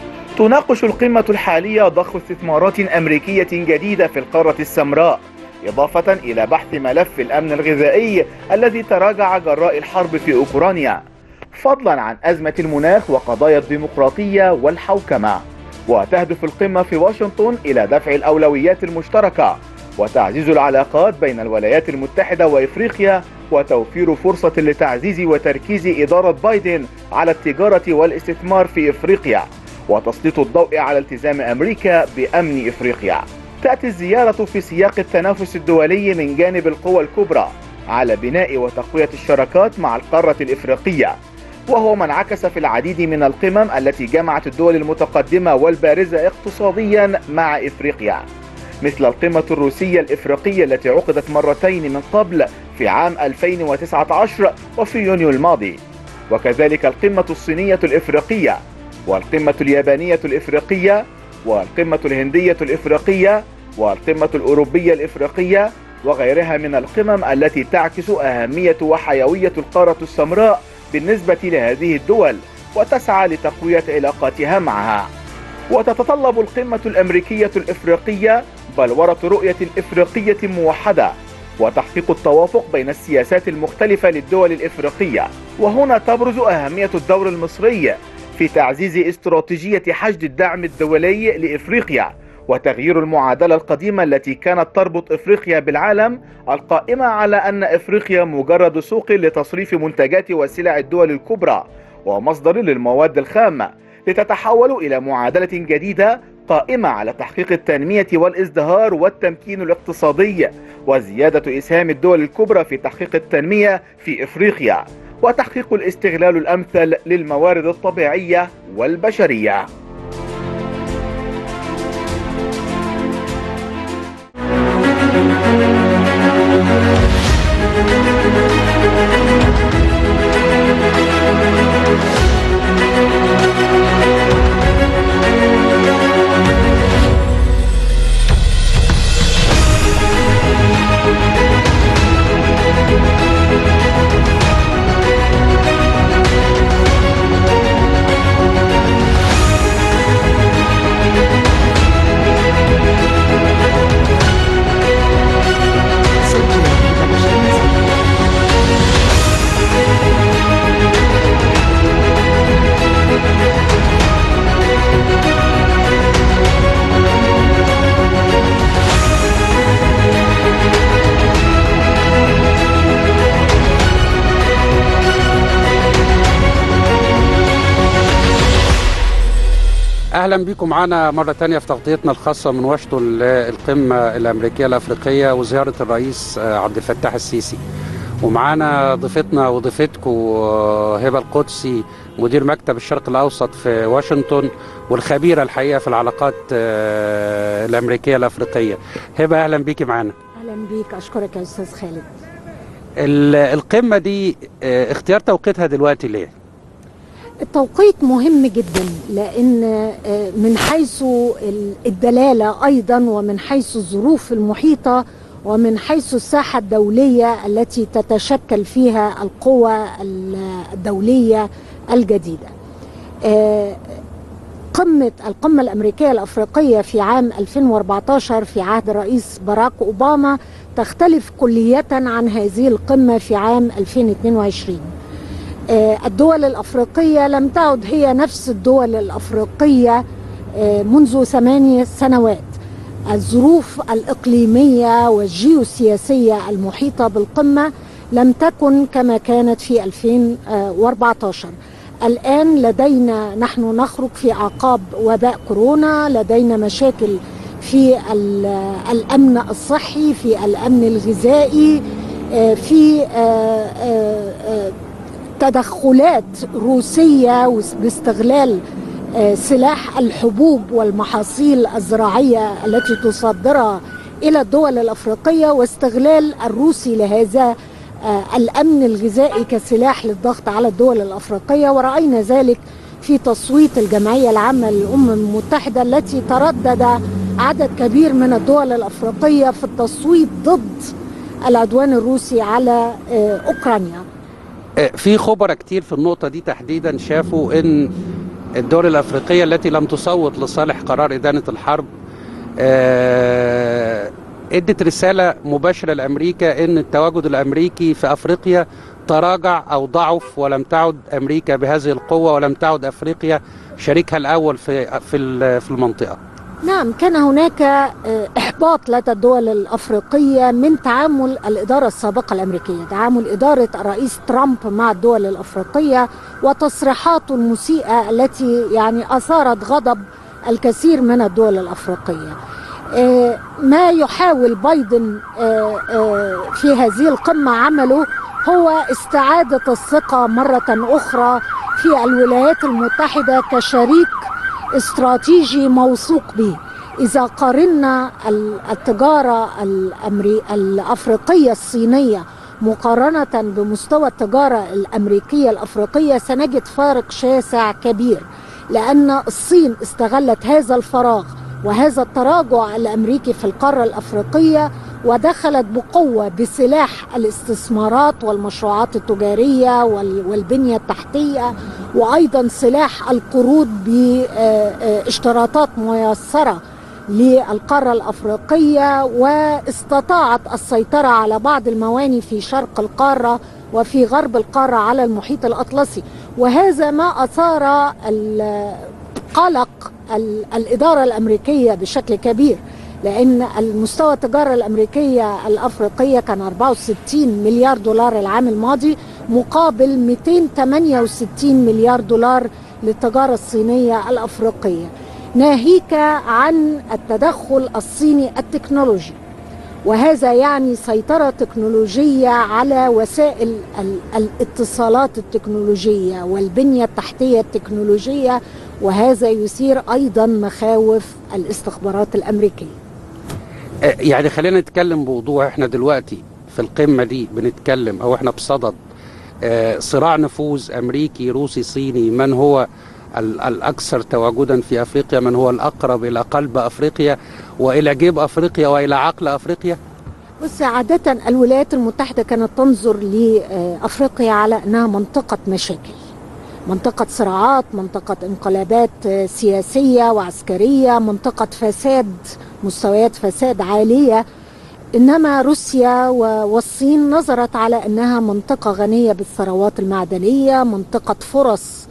تناقش القمة الحالية ضخ استثمارات أمريكية جديدة في القارة السمراء، إضافة إلى بحث ملف الأمن الغذائي الذي تراجع جراء الحرب في أوكرانيا، فضلا عن أزمة المناخ وقضايا الديمقراطية والحوكمة. وتهدف القمة في واشنطن إلى دفع الأولويات المشتركة وتعزيز العلاقات بين الولايات المتحدة وإفريقيا، وتوفير فرصة لتعزيز وتركيز إدارة بايدن على التجارة والاستثمار في إفريقيا، وتسليط الضوء على التزام أمريكا بأمن إفريقيا. تأتي الزيارة في سياق التنافس الدولي من جانب القوى الكبرى على بناء وتقوية الشراكات مع القارة الإفريقية، وهو ما انعكس في العديد من القمم التي جمعت الدول المتقدمة والبارزة اقتصاديا مع إفريقيا، مثل القمة الروسية الإفريقية التي عقدت مرتين من قبل في عام 2019 وفي يونيو الماضي، وكذلك القمة الصينية الإفريقية والقمة اليابانية الإفريقية والقمة الهندية الإفريقية والقمة الأوروبية الإفريقية وغيرها من القمم التي تعكس أهمية وحيوية القارة السمراء بالنسبة لهذه الدول وتسعى لتقوية علاقاتها معها. وتتطلب القمة الأمريكية الإفريقية بلورة رؤية إفريقية موحدة وتحقيق التوافق بين السياسات المختلفة للدول الإفريقية، وهنا تبرز أهمية الدور المصري في تعزيز استراتيجية حشد الدعم الدولي لإفريقيا وتغيير المعادلة القديمة التي كانت تربط إفريقيا بالعالم، القائمة على أن إفريقيا مجرد سوق لتصريف منتجات وسلع الدول الكبرى ومصدر للمواد الخام، لتتحول إلى معادلة جديدة قائمة على تحقيق التنمية والازدهار والتمكين الاقتصادي وزيادة إسهام الدول الكبرى في تحقيق التنمية في إفريقيا وتحقيق الاستغلال الأمثل للموارد الطبيعية والبشرية. اهلا بكم معنا مره ثانيه في تغطيتنا الخاصه من واشنطن للقمه الامريكيه الافريقيه وزياره الرئيس عبد الفتاح السيسي. ومعانا ضيفتنا وضيفتكم هبه القدسي مدير مكتب الشرق الاوسط في واشنطن والخبيره الحقيقه في العلاقات الامريكيه الافريقيه. هبه اهلا بيكي معانا. اهلا بيك، اشكرك يا استاذ خالد. القمه دي اختيار توقيتها دلوقتي ليه؟ التوقيت مهم جدا لأن من حيث الدلالة أيضا ومن حيث الظروف المحيطة ومن حيث الساحة الدولية التي تتشكل فيها القوى الدولية الجديدة. القمة الأمريكية الأفريقية في عام 2014 في عهد الرئيس باراك أوباما تختلف كلية عن هذه القمة في عام 2022. الدول الأفريقية لم تعد هي نفس الدول الأفريقية منذ 8 سنوات. الظروف الإقليمية والجيوسياسية المحيطة بالقمة لم تكن كما كانت في 2014. الآن لدينا، نحن نخرج في أعقاب وباء كورونا، لدينا مشاكل في الأمن الصحي، في الأمن الغذائي، في تدخلات روسية باستغلال سلاح الحبوب والمحاصيل الزراعية التي تصدرها إلى الدول الأفريقية، واستغلال الروسي لهذا الأمن الغذائي كسلاح للضغط على الدول الأفريقية. ورأينا ذلك في تصويت الجمعية العامة للأمم المتحدة التي تردد عدد كبير من الدول الأفريقية في التصويت ضد العدوان الروسي على أوكرانيا. في خبراء كتير في النقطة دي تحديدا شافوا ان الدول الافريقية التي لم تصوت لصالح قرار ادانة الحرب ادت رسالة مباشرة لامريكا ان التواجد الامريكي في افريقيا تراجع او ضعف، ولم تعد امريكا بهذه القوة ولم تعد افريقيا شريكها الاول في المنطقة. نعم، كان هناك إحباط لدى الدول الأفريقية من تعامل الإدارة السابقة الأمريكية، تعامل إدارة الرئيس ترامب مع الدول الأفريقية وتصريحاته المسيئة التي يعني أثارت غضب الكثير من الدول الأفريقية. ما يحاول بايدن في هذه القمة عمله هو استعادة الثقة مرة أخرى في الولايات المتحدة كشريك استراتيجي موثوق به. إذا قارنا التجارة الأفريقية الصينية مقارنة بمستوى التجارة الأمريكية الأفريقية سنجد فارق شاسع كبير، لأن الصين استغلت هذا الفراغ وهذا التراجع الأمريكي في القارة الأفريقية ودخلت بقوة بسلاح الاستثمارات والمشروعات التجارية والبنية التحتية، وأيضا سلاح القروض باشتراطات ميسرة للقارة الأفريقية، واستطاعت السيطرة على بعض الموانئ في شرق القارة وفي غرب القارة على المحيط الأطلسي. وهذا ما أثار قلق الإدارة الأمريكية بشكل كبير، لأن المستوى التجارة الأمريكية الأفريقية كان 64 مليار دولار العام الماضي مقابل 268 مليار دولار للتجارة الصينية الأفريقية، ناهيك عن التدخل الصيني التكنولوجي. وهذا يعني سيطرة تكنولوجية على وسائل الاتصالات التكنولوجية والبنية التحتية التكنولوجية، وهذا يثير أيضا مخاوف الاستخبارات الأمريكية. يعني خلينا نتكلم بوضوح. احنا دلوقتي في القمة دي بنتكلم او احنا بصدد صراع نفوذ امريكي روسي صيني، من هو الاكثر تواجدا في افريقيا، من هو الاقرب الى قلب افريقيا والى جيب افريقيا والى عقل افريقيا. بص، عادة الولايات المتحدة كانت تنظر لافريقيا على انها منطقة مشاكل، منطقة صراعات، منطقة انقلابات سياسية وعسكرية، منطقة فساد، مستويات فساد عالية. إنما روسيا والصين نظرت على أنها منطقة غنية بالثروات المعدنية، منطقة فرص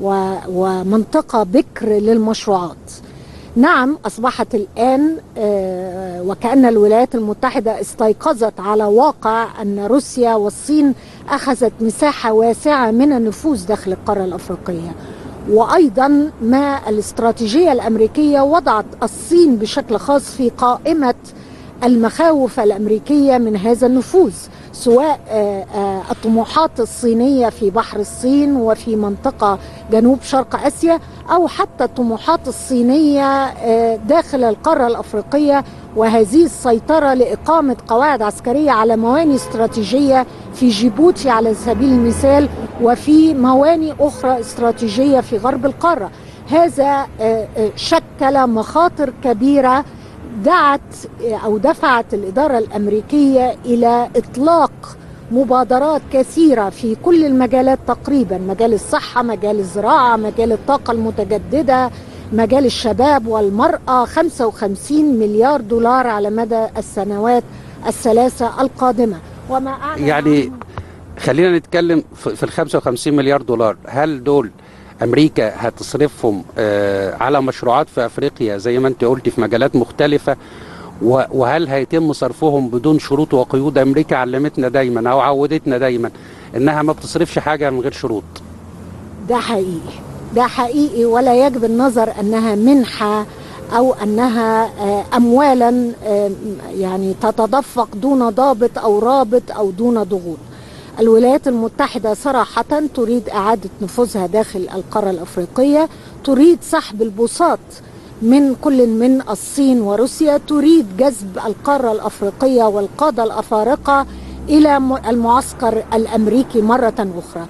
ومنطقة بكر للمشروعات. نعم، أصبحت الآن وكأن الولايات المتحدة استيقظت على واقع أن روسيا والصين أخذت مساحة واسعة من النفوذ داخل القارة الأفريقية، وأيضا ما الاستراتيجية الأمريكية وضعت الصين بشكل خاص في قائمة المخاوف الأمريكية من هذا النفوذ، سواء الطموحات الصينية في بحر الصين وفي منطقة جنوب شرق آسيا، أو حتى الطموحات الصينية داخل القارة الأفريقية، وهذه السيطرة لإقامة قواعد عسكرية على موانئ استراتيجية في جيبوتي على سبيل المثال، وفي موانئ أخرى استراتيجية في غرب القارة. هذا شكل مخاطر كبيرة دفعت الإدارة الأمريكية إلى إطلاق مبادرات كثيرة في كل المجالات تقريبا، مجال الصحة، مجال الزراعة، مجال الطاقة المتجددة، مجال الشباب والمرأة. 55 مليار دولار على مدى السنوات الثلاثة القادمة. وما يعني خلينا نتكلم في ال 55 مليار دولار، هل دول أمريكا هتصرفهم على مشروعات في أفريقيا زي ما أنت قلت في مجالات مختلفة، وهل هيتم صرفهم بدون شروط وقيود؟ أمريكا علمتنا دايما أو عودتنا دايما إنها ما بتصرفش حاجة من غير شروط. ده حقيقي، ده حقيقي، ولا يجب النظر أنها منحة أو أنها أموالا يعني تتدفق دون ضابط أو رابط أو دون ضغوط. الولايات المتحدة صراحة تريد إعادة نفوذها داخل القارة الأفريقية، تريد سحب البساط من كل من الصين وروسيا، تريد جذب القارة الأفريقية والقادة الأفارقة إلى المعسكر الأمريكي مرة أخرى.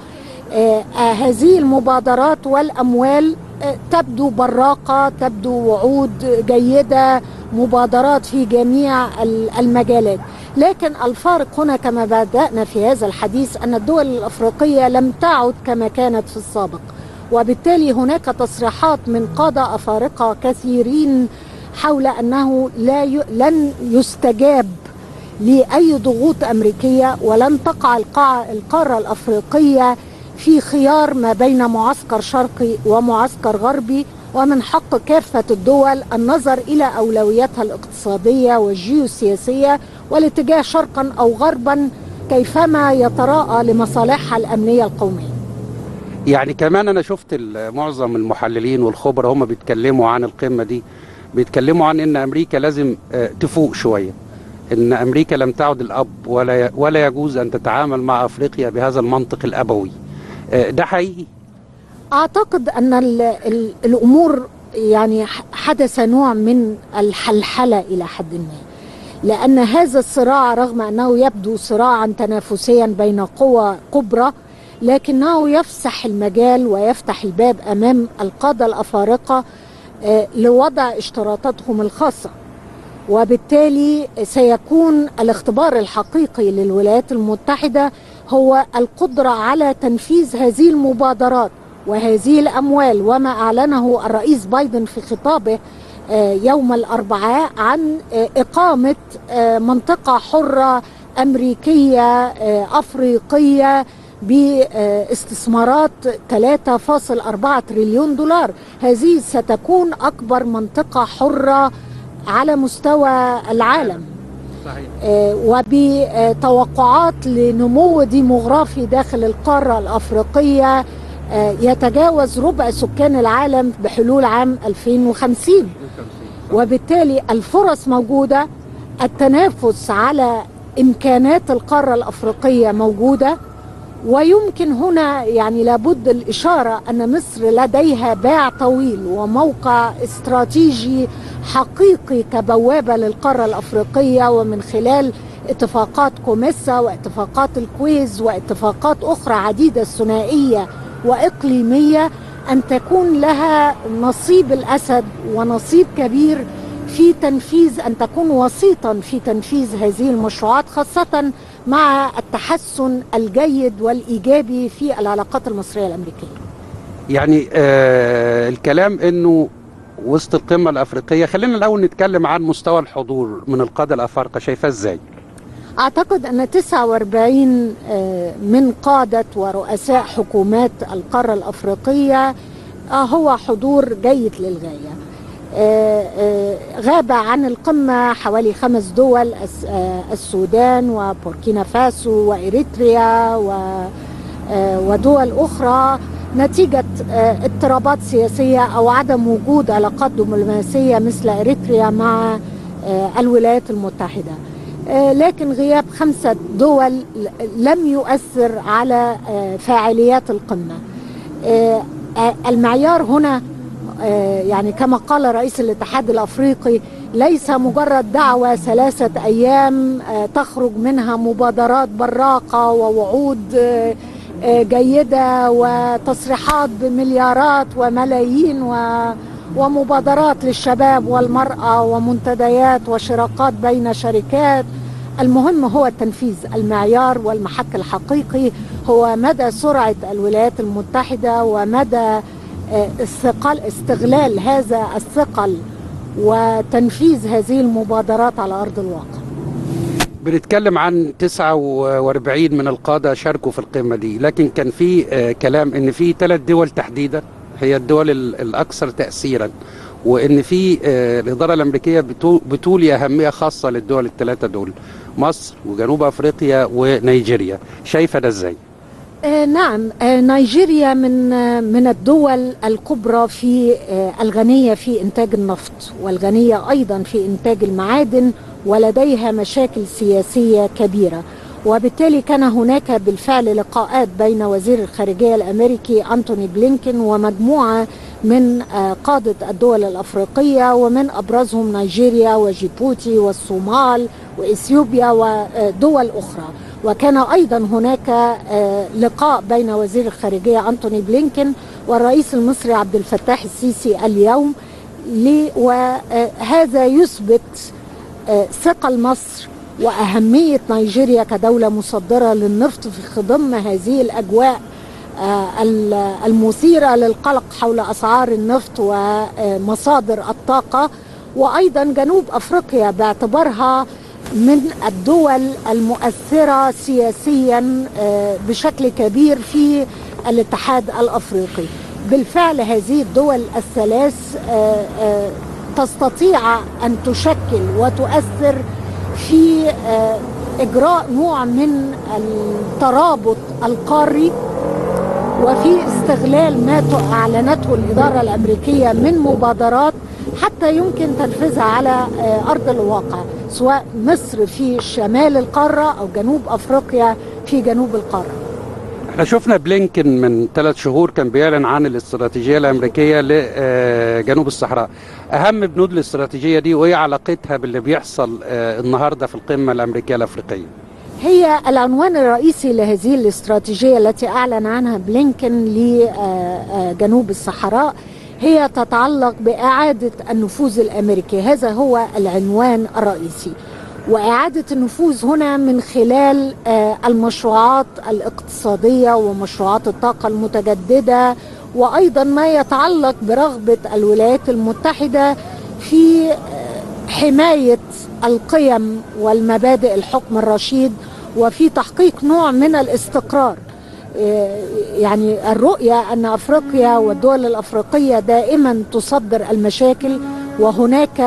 هذه المبادرات والأموال تبدو براقة، تبدو وعود جيدة، مبادرات في جميع المجالات، لكن الفارق هنا كما بدأنا في هذا الحديث أن الدول الأفريقية لم تعد كما كانت في السابق، وبالتالي هناك تصريحات من قادة أفارقة كثيرين حول أنه لن يستجاب لأي ضغوط أمريكية، ولن تقع القارة الأفريقية في خيار ما بين معسكر شرقي ومعسكر غربي، ومن حق كافة الدول النظر إلى أولوياتها الاقتصادية والجيوسياسية والاتجاه شرقا أو غربا كيفما يتراءى لمصالحها الأمنية القومية. يعني كمان أنا شفت معظم المحللين والخبراء هم بيتكلموا عن القمة دي، بيتكلموا عن إن أمريكا لازم تفوق شوية، إن أمريكا لم تعد الأب ولا يجوز أن تتعامل مع أفريقيا بهذا المنطق الأبوي. ده حقيقي؟ أعتقد أن الأمور يعني حدث نوع من الحلحلة إلى حد ما، لأن هذا الصراع رغم أنه يبدو صراعا تنافسيا بين قوى كبرى، لكنه يفسح المجال ويفتح الباب أمام القادة الأفارقة لوضع اشتراطاتهم الخاصة، وبالتالي سيكون الاختبار الحقيقي للولايات المتحدة هو القدرة على تنفيذ هذه المبادرات وهذه الأموال، وما أعلنه الرئيس بايدن في خطابه يوم الأربعاء عن إقامة منطقة حرة أمريكية أفريقية باستثمارات 3.4 تريليون دولار. هذه ستكون أكبر منطقة حرة على مستوى العالم، وبتوقعات لنمو ديموغرافي داخل القارة الأفريقية يتجاوز ربع سكان العالم بحلول عام 2050. وبالتالي الفرص موجودة، التنافس على إمكانات القارة الأفريقية موجودة، ويمكن هنا يعني لابد الإشارة أن مصر لديها باع طويل وموقع استراتيجي حقيقي كبوابة للقارة الأفريقية، ومن خلال اتفاقات كوميسا واتفاقات الكويز واتفاقات أخرى عديدة ثنائية وإقليمية أن تكون لها نصيب الأسد ونصيب كبير في تنفيذ، أن تكون وسيطا في تنفيذ هذه المشروعات، خاصة مع التحسن الجيد والإيجابي في العلاقات المصرية الأمريكية. يعني الكلام أنه وسط القمة الأفريقية، خلينا الأول نتكلم عن مستوى الحضور من القادة الأفارقة، شايفاه إزاي؟ أعتقد أن 49 من قادة ورؤساء حكومات القارة الأفريقية هو حضور جيد للغاية. غاب عن القمة حوالي 5 دول، السودان وبوركينا فاسو وإريتريا ودول أخرى نتيجة اضطرابات سياسية أو عدم وجود علاقات دبلوماسية مثل إريتريا مع الولايات المتحدة. لكن غياب 5 دول لم يؤثر على فاعليات القمة. المعيار هنا يعني كما قال رئيس الاتحاد الأفريقي ليس مجرد دعوة 3 أيام تخرج منها مبادرات براقة ووعود جيدة وتصريحات بمليارات وملايين ومبادرات للشباب والمرأة ومنتديات وشراكات بين شركات. المهم هو التنفيذ. المعيار والمحك الحقيقي هو مدى سرعة الولايات المتحدة ومدى استغلال هذا الثقل وتنفيذ هذه المبادرات على أرض الواقع. بنتكلم عن 49 من القادة شاركوا في القمة دي، لكن كان في كلام ان في 3 دول تحديدا هي الدول الأكثر تأثيرا، وان في الإدارة الأمريكية بتولي أهمية خاصة للدول ال3 دول، مصر وجنوب أفريقيا ونيجيريا. شايفة ده ازاي؟ نعم، نيجيريا من الدول الكبرى في الغنية في إنتاج النفط والغنية أيضا في إنتاج المعادن، ولديها مشاكل سياسية كبيرة، وبالتالي كان هناك بالفعل لقاءات بين وزير الخارجية الأمريكي أنتوني بلينكن ومجموعة من قادة الدول الأفريقية، ومن أبرزهم نيجيريا وجيبوتي والصومال وإثيوبيا ودول أخرى. وكان أيضا هناك لقاء بين وزير الخارجية أنتوني بلينكن والرئيس المصري عبد الفتاح السيسي اليوم، وهذا يثبت ثقل مصر وأهمية نيجيريا كدولة مصدرة للنفط في خضم هذه الأجواء المثيرة للقلق حول أسعار النفط ومصادر الطاقة، وأيضا جنوب أفريقيا باعتبارها من الدول المؤثرة سياسيا بشكل كبير في الاتحاد الأفريقي. بالفعل هذه الدول الثلاث تستطيع أن تشكل وتؤثر في إجراء نوع من الترابط القاري، وفي استغلال ما أعلنته الإدارة الأمريكية من مبادرات حتى يمكن تنفيذها على أرض الواقع، سواء مصر في شمال القارة أو جنوب أفريقيا في جنوب القارة. احنا شفنا بلينكن من 3 شهور كان بيعلن عن الاستراتيجية الأمريكية لجنوب الصحراء. أهم بنود الاستراتيجية دي وإيه علاقتها باللي بيحصل النهاردة في القمة الأمريكية الأفريقية؟ هي العنوان الرئيسي لهذه الاستراتيجية التي أعلن عنها بلينكن لجنوب الصحراء هي تتعلق بإعادة النفوذ الأمريكي. هذا هو العنوان الرئيسي، وإعادة النفوذ هنا من خلال المشروعات الاقتصادية ومشروعات الطاقة المتجددة، وأيضا ما يتعلق برغبة الولايات المتحدة في حماية القيم والمبادئ الحكم الرشيد وفي تحقيق نوع من الاستقرار. يعني الرؤية أن أفريقيا والدول الأفريقية دائما تصدر المشاكل، وهناك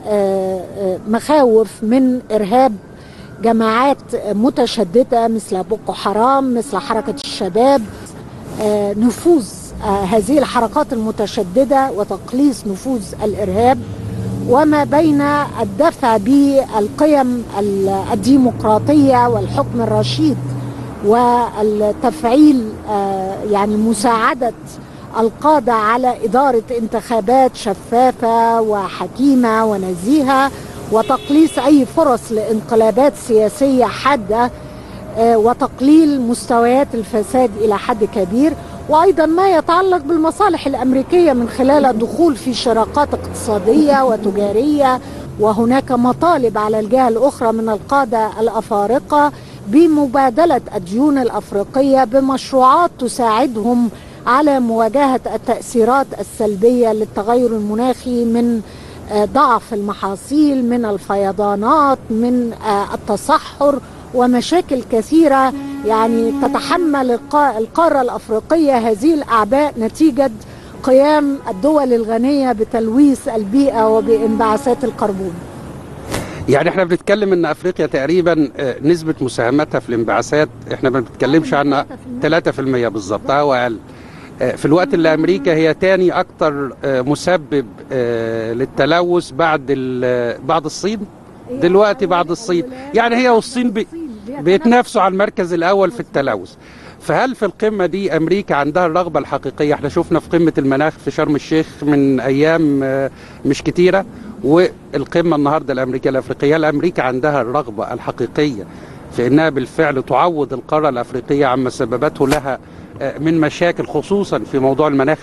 مخاوف من إرهاب جماعات متشددة مثل بوكو حرام، مثل حركة الشباب. نفوذ هذه الحركات المتشددة وتقليص نفوذ الإرهاب، وما بين الدفع بالقيم الديمقراطية والحكم الرشيد والتفعيل، يعني مساعدة القادة على إدارة انتخابات شفافة وحكيمة ونزيهة، وتقليص أي فرص لانقلابات سياسية حادة، وتقليل مستويات الفساد إلى حد كبير، وأيضا ما يتعلق بالمصالح الأمريكية من خلال الدخول في شراكات اقتصادية وتجارية. وهناك مطالب على الجهة الأخرى من القادة الأفارقة بمبادلة الديون الأفريقية بمشروعات تساعدهم على مواجهة التأثيرات السلبية للتغير المناخي، من ضعف المحاصيل، من الفيضانات، من التصحر، ومشاكل كثيرة. يعني تتحمل القارة الأفريقية هذه الأعباء نتيجة قيام الدول الغنية بتلويث البيئة وبانبعاثات الكربون. يعني احنا بنتكلم ان افريقيا تقريبا نسبة مساهمتها في الانبعاثات احنا ما بنتكلمش عنها 3% بالظبط او اقل. في الوقت اللي أمريكا هي تاني أكتر مسبب للتلوث بعد الصين. دلوقتي بعد الصين يعني هي والصين بيتنافسوا على المركز الأول في التلوث. فهل في القمة دي أمريكا عندها الرغبة الحقيقية؟ احنا شفنا في قمة المناخ في شرم الشيخ من أيام مش كتيرة، والقمة النهاردة الأمريكية الأفريقية. هل أمريكا عندها الرغبة الحقيقية في أنها بالفعل تعوض القارة الأفريقية عما سببته لها من مشاكل خصوصا في موضوع المناخ؟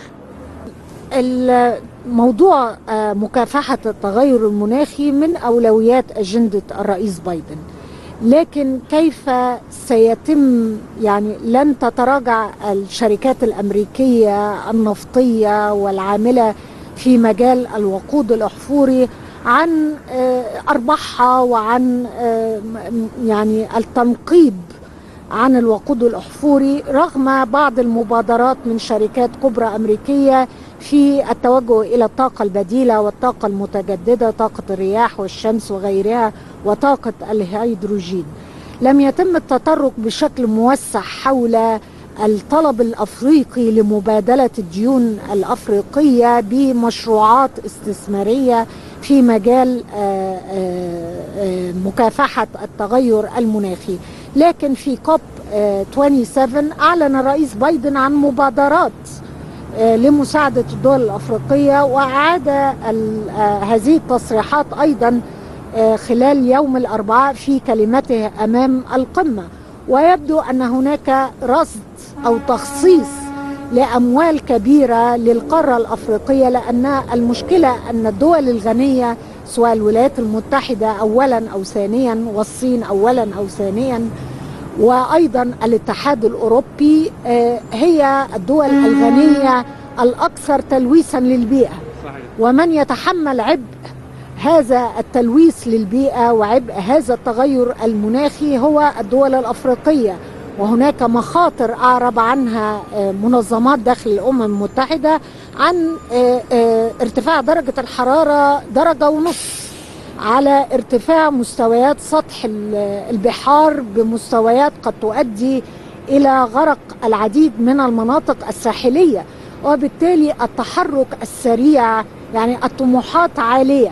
الموضوع مكافحة التغير المناخي من أولويات أجندة الرئيس بايدن، لكن كيف سيتم؟ يعني لن تتراجع الشركات الأمريكية النفطية والعاملة في مجال الوقود الأحفوري عن أرباحها وعن يعني التنقيب عن الوقود الأحفوري، رغم بعض المبادرات من شركات كبرى أمريكية في التوجه إلى الطاقة البديلة والطاقة المتجددة، طاقة الرياح والشمس وغيرها وطاقة الهيدروجين. لم يتم التطرق بشكل موسع حول الطلب الأفريقي لمبادلة الديون الأفريقية بمشروعات استثمارية في مجال مكافحة التغير المناخي. لكن في كوب 27 أعلن الرئيس بايدن عن مبادرات لمساعدة الدول الأفريقية، وأعاد هذه التصريحات أيضا خلال يوم الأربعاء في كلمته أمام القمة. ويبدو أن هناك رصد أو تخصيص لأموال كبيرة للقارة الأفريقية، لأن المشكلة أن الدول الغنية سواء الولايات المتحدة أولا أو ثانيا والصين أولا أو ثانيا وأيضا الاتحاد الأوروبي هي الدول الغنية الأكثر تلويثا للبيئة، ومن يتحمل عبء هذا التلويث للبيئة وعبء هذا التغير المناخي هو الدول الأفريقية. وهناك مخاطر أعرب عنها منظمات داخل الأمم المتحدة عن ارتفاع درجة الحرارة 1.5 درجة على ارتفاع مستويات سطح البحار بمستويات قد تؤدي إلى غرق العديد من المناطق الساحلية. وبالتالي التحرك السريع، يعني الطموحات عالية،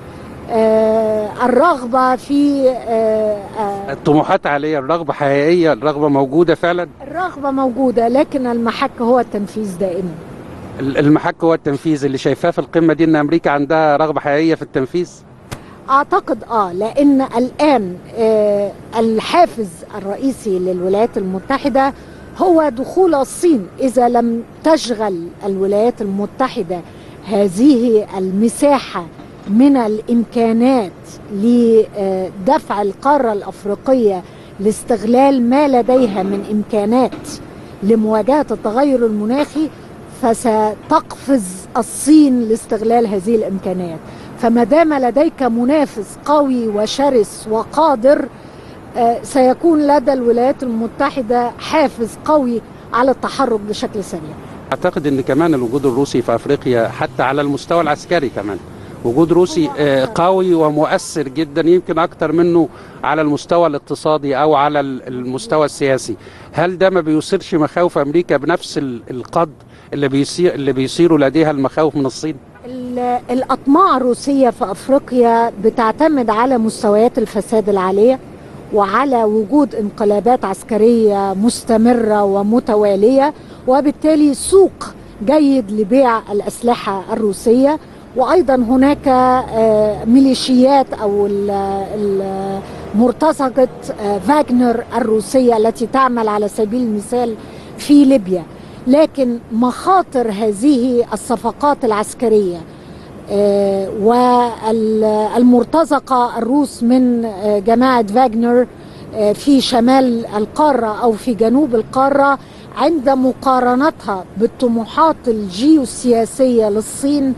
الرغبة في الطموحات عالية، الرغبة حقيقية، الرغبة موجودة فعلا. الرغبة موجودة، لكن المحك هو التنفيذ دائما. المحك هو التنفيذ. اللي شايفاه في القمة دي ان امريكا عندها رغبة حقيقية في التنفيذ؟ اعتقد لان الان الحافز الرئيسي للولايات المتحدة هو دخول الصين. اذا لم تشغل الولايات المتحدة هذه المساحة من الامكانات لدفع القارة الافريقية لاستغلال ما لديها من امكانات لمواجهة التغير المناخي، فستقفز الصين لاستغلال هذه الامكانيات. فما دام لديك منافس قوي وشرس وقادر، سيكون لدى الولايات المتحدة حافز قوي على التحرك بشكل سريع. اعتقد ان كمان الوجود الروسي في افريقيا حتى على المستوى العسكري كمان وجود روسي قوي ومؤثر جدا، يمكن اكتر منه على المستوى الاقتصادي او على المستوى السياسي. هل ده ما بيثيرش مخاوف امريكا بنفس القدر اللي بيصيروا لديها المخاوف من الصين؟ الأطماع الروسية في أفريقيا بتعتمد على مستويات الفساد العالية وعلى وجود انقلابات عسكرية مستمرة ومتوالية، وبالتالي سوق جيد لبيع الأسلحة الروسية. وأيضا هناك ميليشيات أو مرتزقة فاغنر الروسية التي تعمل على سبيل المثال في ليبيا. لكن مخاطر هذه الصفقات العسكرية والمرتزقة الروس من جماعة فاغنر في شمال القارة أو في جنوب القارة عند مقارنتها بالطموحات الجيوسياسية للصين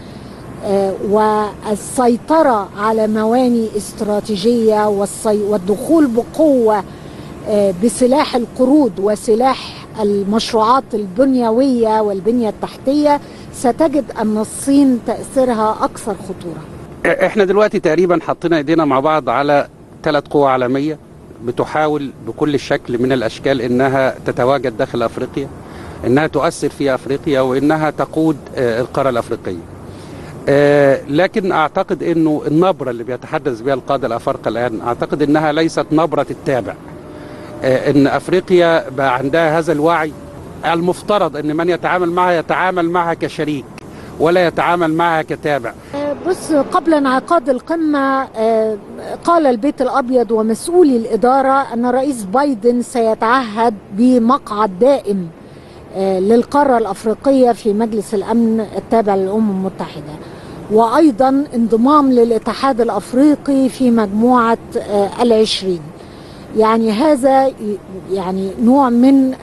والسيطرة على موانئ استراتيجية والدخول بقوة بسلاح القروض وسلاح المشروعات البنيوية والبنية التحتية، ستجد أن الصين تأثيرها أكثر خطورة. احنا دلوقتي تقريبا حطينا ايدينا مع بعض على 3 قوى عالمية بتحاول بكل شكل من الأشكال إنها تتواجد داخل أفريقيا. انها تؤثر في افريقيا وانها تقود القاره الافريقيه. لكن اعتقد انه النبره اللي بيتحدث بها القاده الافارقه الان اعتقد انها ليست نبره التابع. ان افريقيا بقى عندها هذا الوعي. المفترض ان من يتعامل معها يتعامل معها كشريك ولا يتعامل معها كتابع. بص، قبل انعقاد القمة قال البيت الأبيض ومسؤولي الإدارة أن الرئيس بايدن سيتعهد بمقعد دائم للقارة الأفريقية في مجلس الأمن التابع للأمم المتحدة، وأيضا انضمام للاتحاد الأفريقي في مجموعة ال20. يعني هذا يعني نوع من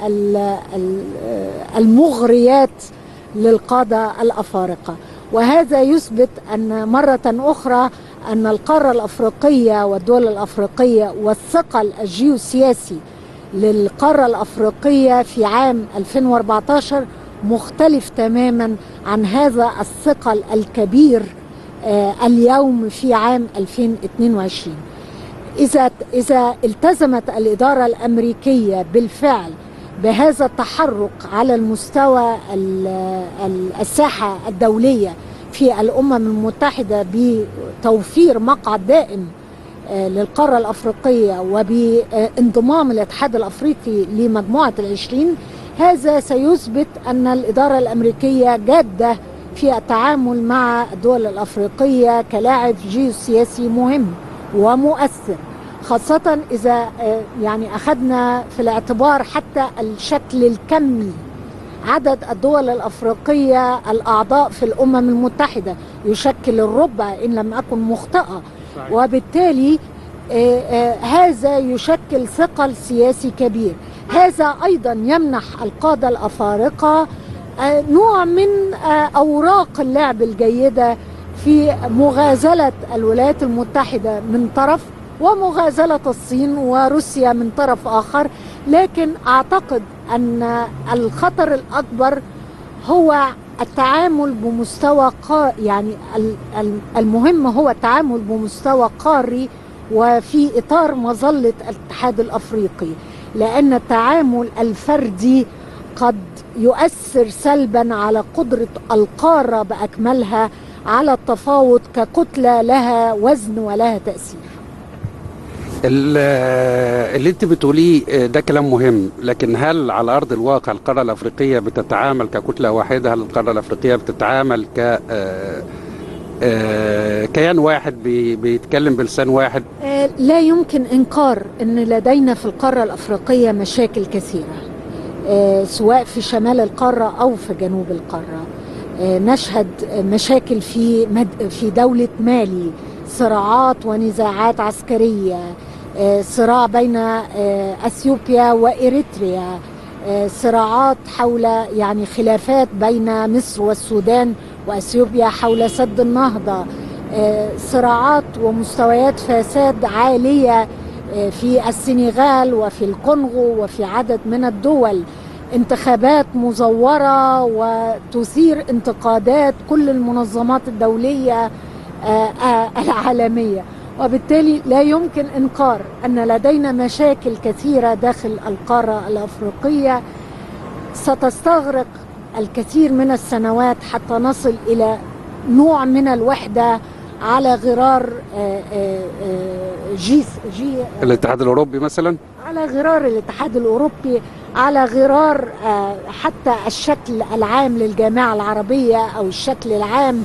المغريات للقادة الأفارقة، وهذا يثبت أن مرة أخرى أن القارة الأفريقية والدول الأفريقية والثقل الجيوسياسي للقارة الأفريقية في عام 2014 مختلف تماما عن هذا الثقل الكبير اليوم في عام 2022. إذا التزمت الإدارة الأمريكية بالفعل بهذا التحرك على المستوى الساحة الدولية في الأمم المتحدة بتوفير مقعد دائم للقارة الأفريقية وبانضمام الاتحاد الأفريقي لمجموعة ال20، هذا سيثبت أن الإدارة الأمريكية جادة في التعامل مع الدول الأفريقية كلاعب جيوسياسي مهم ومؤثر، خاصة إذا يعني أخذنا في الاعتبار حتى الشكل الكمي. عدد الدول الأفريقية الأعضاء في الأمم المتحدة يشكل الربع إن لم أكن مخطئة، وبالتالي هذا يشكل ثقل سياسي كبير. هذا أيضا يمنح القادة الأفارقة نوع من أوراق اللعب الجيدة في مغازلة الولايات المتحدة من طرف ومغازلة الصين وروسيا من طرف آخر. لكن أعتقد أن الخطر الأكبر هو التعامل بمستوى يعني المهم هو التعامل بمستوى قاري وفي إطار مظلة الاتحاد الأفريقي، لأن التعامل الفردي قد يؤثر سلبا على قدرة القارة بأكملها على التفاوض ككتلة لها وزن ولها تأثير. اللي انت بتقوليه ده كلام مهم، لكن هل على ارض الواقع القاره الافريقيه بتتعامل ككتله واحده؟ هل القاره الافريقيه بتتعامل كيان واحد بيتكلم بلسان واحد؟ لا يمكن انكار ان لدينا في القاره الافريقيه مشاكل كثيره، سواء في شمال القاره او في جنوب القاره. نشهد مشاكل في دوله مالي، صراعات ونزاعات عسكريه، صراع بين اثيوبيا واريتريا، صراعات حول يعني خلافات بين مصر والسودان واثيوبيا حول سد النهضه، صراعات ومستويات فساد عاليه في السنغال وفي الكونغو وفي عدد من الدول، انتخابات مزوره وتثير انتقادات كل المنظمات الدوليه العالمية. وبالتالي لا يمكن إنكار أن لدينا مشاكل كثيرة داخل القارة الأفريقية ستستغرق الكثير من السنوات حتى نصل إلى نوع من الوحدة على غرار الاتحاد الأوروبي مثلا، على غرار الاتحاد الأوروبي، على غرار حتى الشكل العام للجامعة العربية أو الشكل العام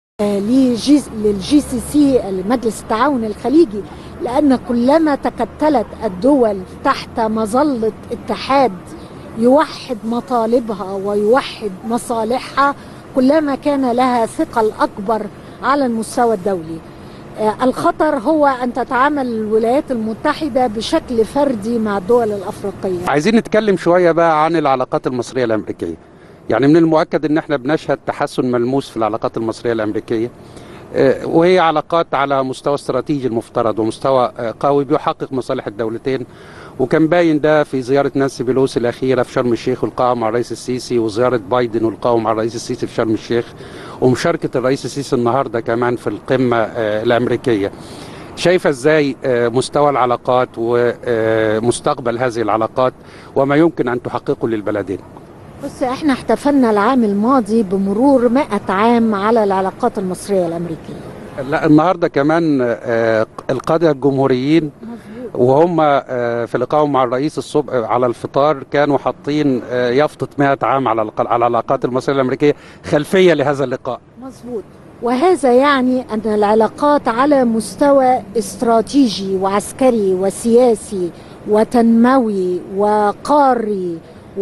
للجي سي سي، لمجلس التعاون الخليجي، لأن كلما تكتلت الدول تحت مظلة اتحاد يوحد مطالبها ويوحد مصالحها كلما كان لها ثقل أكبر على المستوى الدولي. الخطر هو أن تتعامل الولايات المتحدة بشكل فردي مع الدول الأفريقية. عايزين نتكلم شوية بقى عن العلاقات المصرية الأمريكية. يعني من المؤكد ان احنا بنشهد تحسن ملموس في العلاقات المصرية الأمريكية، وهي علاقات على مستوى استراتيجي المفترض ومستوى قوي بيحقق مصالح الدولتين، وكان باين ده في زيارة نانسي بيلوسي الأخيرة في شرم الشيخ والقاء مع الرئيس السيسي، وزيارة بايدن والقاء مع الرئيس السيسي في شرم الشيخ، ومشاركة الرئيس السيسي النهاردة كمان في القمة الأمريكية. شايفة ازاي مستوى العلاقات ومستقبل هذه العلاقات وما يمكن أن تحققه للبلدين؟ بص، احنا احتفلنا العام الماضي بمرور 100 عام على العلاقات المصرية الأمريكية. لا، النهارده كمان القادة الجمهوريين وهم في لقائهم مع الرئيس الصبح على الفطار كانوا حاطين يافطة 100 عام على العلاقات المصرية الأمريكية خلفية لهذا اللقاء. مظبوط. وهذا يعني أن العلاقات على مستوى استراتيجي وعسكري وسياسي وتنموي وقاري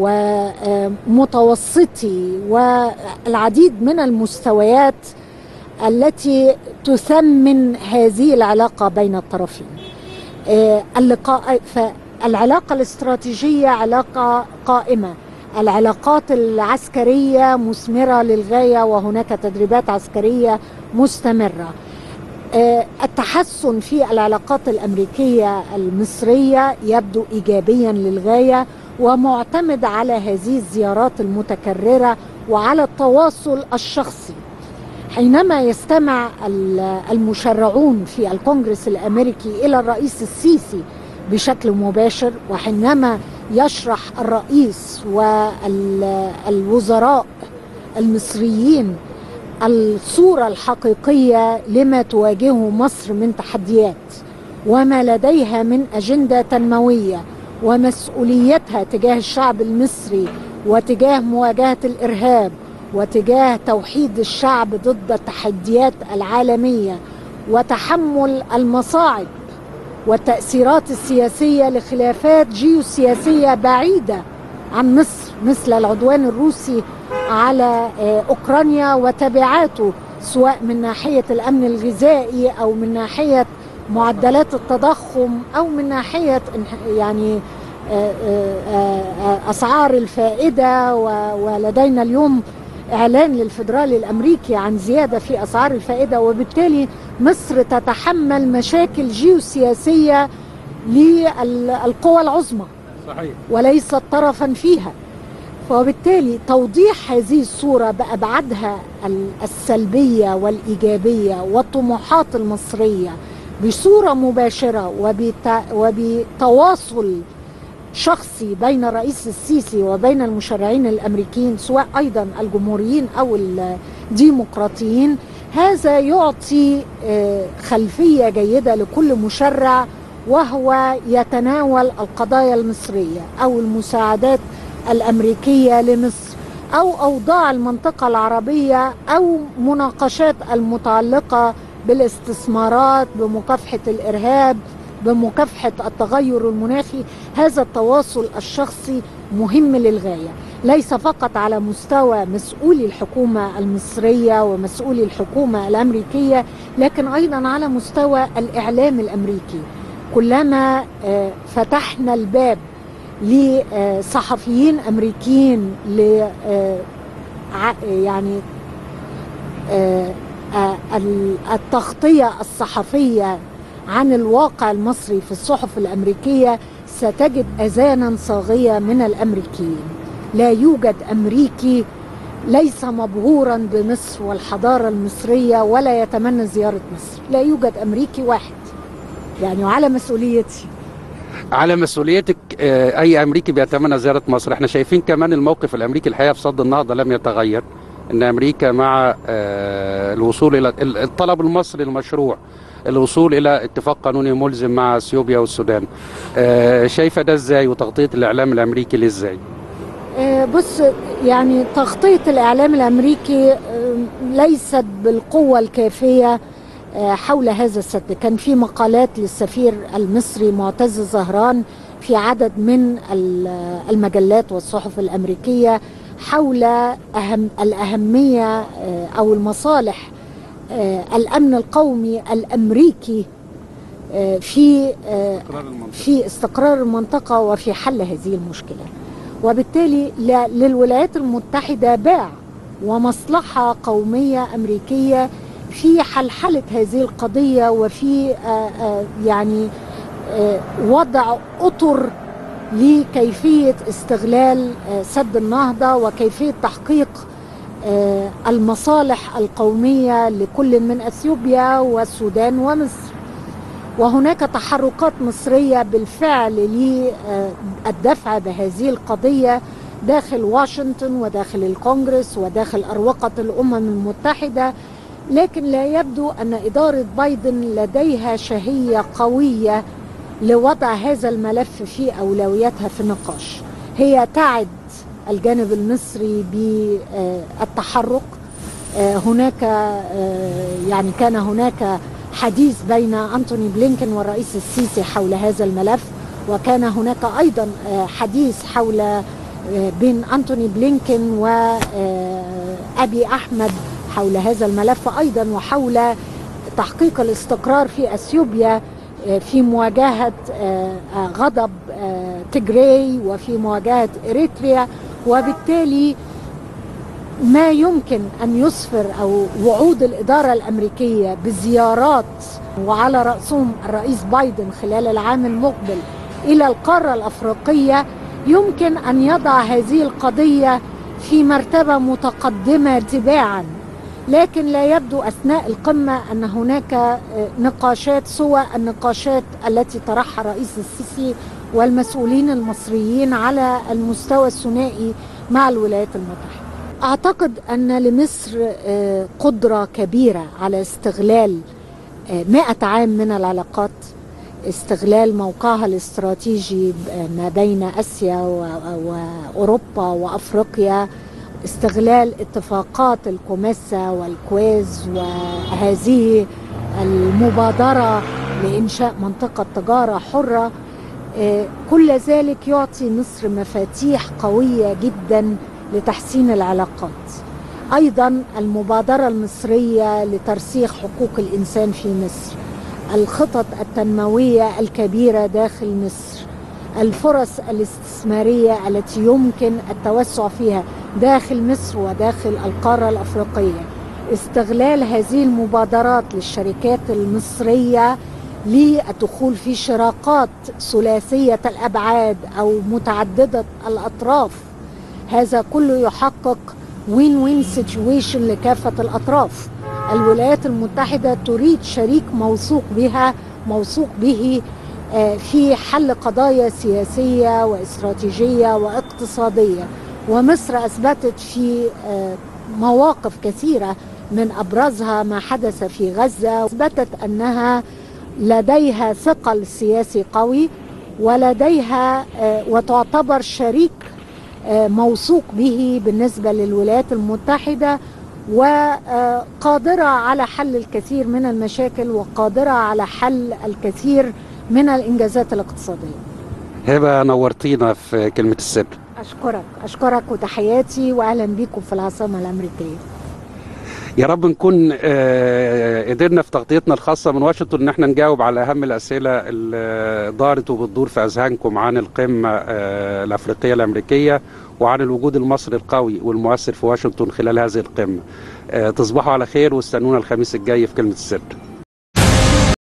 ومتوسطي والعديد من المستويات التي تثمن هذه العلاقة بين الطرفين. فالعلاقة الاستراتيجية علاقة قائمة، العلاقات العسكرية مثمرة للغاية وهناك تدريبات عسكرية مستمرة. التحسن في العلاقات الأمريكية المصرية يبدو إيجابيا للغاية ومعتمد على هذه الزيارات المتكررة وعلى التواصل الشخصي. حينما يستمع المشرعون في الكونغرس الأمريكي إلى الرئيس السيسي بشكل مباشر، وحينما يشرح الرئيس والوزراء المصريين الصورة الحقيقية لما تواجهه مصر من تحديات وما لديها من أجندة تنموية ومسؤوليتها تجاه الشعب المصري وتجاه مواجهة الإرهاب وتجاه توحيد الشعب ضد التحديات العالمية وتحمل المصاعب والتأثيرات السياسية لخلافات جيوسياسية بعيدة عن مصر، مثل العدوان الروسي على أوكرانيا وتبعاته، سواء من ناحية الأمن الغذائي أو من ناحية معدلات التضخم أو من ناحية يعني أسعار الفائدة. ولدينا اليوم إعلان للفدرالي الأمريكي عن زيادة في أسعار الفائدة، وبالتالي مصر تتحمل مشاكل جيوسياسية للقوى العظمى صحيح، وليست طرفا فيها. وبالتالي توضيح هذه الصورة بأبعادها السلبية والإيجابية والطموحات المصرية بصورة مباشرة وبتواصل شخصي بين الرئيس السيسي وبين المشرعين الأمريكيين سواء أيضا الجمهوريين أو الديمقراطيين، هذا يعطي خلفية جيدة لكل مشرع وهو يتناول القضايا المصرية أو المساعدات الأمريكية لمصر أو أوضاع المنطقة العربية أو مناقشات المتعلقة بالاستثمارات، بمكافحة الإرهاب، بمكافحة التغير المناخي. هذا التواصل الشخصي مهم للغاية، ليس فقط على مستوى مسؤولي الحكومة المصرية ومسؤولي الحكومة الأمريكية، لكن أيضا على مستوى الإعلام الأمريكي. كلما فتحنا الباب لصحفيين أمريكيين يعني التغطية الصحفية عن الواقع المصري في الصحف الأمريكية، ستجد أذانا صاغية من الأمريكيين. لا يوجد أمريكي ليس مبهورا بمصر والحضارة المصرية ولا يتمنى زيارة مصر، لا يوجد أمريكي واحد. يعني على مسؤوليتي، على مسؤوليتك، أي أمريكي بيتمنى زيارة مصر. احنا شايفين كمان الموقف الأمريكي الحقيقة في صد النهضة لم يتغير، إن أمريكا مع الوصول إلى الطلب المصري المشروع، الوصول إلى اتفاق قانوني ملزم مع اثيوبيا والسودان. شايفة ده إزاي وتغطية الإعلام الأمريكي ليه إزاي؟ بص، يعني تغطية الإعلام الأمريكي ليست بالقوة الكافية حول هذا السد. كان في مقالات للسفير المصري معتز زهران في عدد من المجلات والصحف الأمريكية حول الأهمية أو المصالح الأمن القومي الأمريكي في استقرار المنطقة وفي حل هذه المشكلة. وبالتالي للولايات المتحدة باع ومصلحة قومية أمريكية في حلحلة هذه القضية وفي يعني وضع أطر لكيفية استغلال سد النهضة وكيفية تحقيق المصالح القومية لكل من أثيوبيا والسودان ومصر. وهناك تحركات مصرية بالفعل للدفع بهذه القضية داخل واشنطن وداخل الكونجرس وداخل أروقة الأمم المتحدة، لكن لا يبدو أن إدارة بايدن لديها شهية قوية لوضع هذا الملف في أولوياتها في النقاش. هي تعد الجانب المصري بالتحرك. هناك يعني كان هناك حديث بين أنتوني بلينكن والرئيس السيسي حول هذا الملف، وكان هناك أيضا حديث حول بين أنتوني بلينكن وأبي أحمد حول هذا الملف أيضا، وحول تحقيق الاستقرار في أثيوبيا في مواجهة غضب تيغراي وفي مواجهة إريتريا. وبالتالي ما يمكن أن يسفر أو وعود الإدارة الأمريكية بزيارات وعلى رأسهم الرئيس بايدن خلال العام المقبل إلى القارة الأفريقية يمكن أن يضع هذه القضية في مرتبة متقدمة تباعا. لكن لا يبدو أثناء القمة أن هناك نقاشات سوى النقاشات التي طرحها الرئيس السيسي والمسؤولين المصريين على المستوى الثنائي مع الولايات المتحدة. أعتقد أن لمصر قدرة كبيرة على استغلال 100 عام من العلاقات، استغلال موقعها الاستراتيجي ما بين آسيا وأوروبا وأفريقيا، استغلال اتفاقات الكوميسا والكويز وهذه المبادرة لإنشاء منطقة تجارة حرة. كل ذلك يعطي مصر مفاتيح قوية جدا لتحسين العلاقات. أيضا المبادرة المصرية لترسيخ حقوق الإنسان في مصر، الخطط التنموية الكبيرة داخل مصر، الفرص الاستثمارية التي يمكن التوسع فيها داخل مصر وداخل القارة الأفريقية، استغلال هذه المبادرات للشركات المصرية للدخول في شراكات ثلاثية الأبعاد أو متعددة الأطراف. هذا كله يحقق وين وين سيتويشن لكافة الأطراف. الولايات المتحدة تريد شريك موثوق بها موثوق به في حل قضايا سياسية واستراتيجية واقتصادية، ومصر أثبتت في مواقف كثيرة من أبرزها ما حدث في غزة، أثبتت أنها لديها ثقل سياسي قوي ولديها وتعتبر شريك موثوق به بالنسبة للولايات المتحدة، وقادرة على حل الكثير من المشاكل وقادرة على حل الكثير من الإنجازات الاقتصادية. هبة نورتينا في كلمة السر. أشكرك وتحياتي وأهلا بكم في العاصمة الأمريكية. يا رب نكون قدرنا في تغطيتنا الخاصة من واشنطن ان احنا نجاوب على اهم الاسئلة اللي دارت وبتدور في اذهانكم عن القمة الافريقية الامريكية وعن الوجود المصري القوي والمؤثر في واشنطن خلال هذه القمة. تصبحوا على خير واستنونا الخميس الجاي في كلمة السر.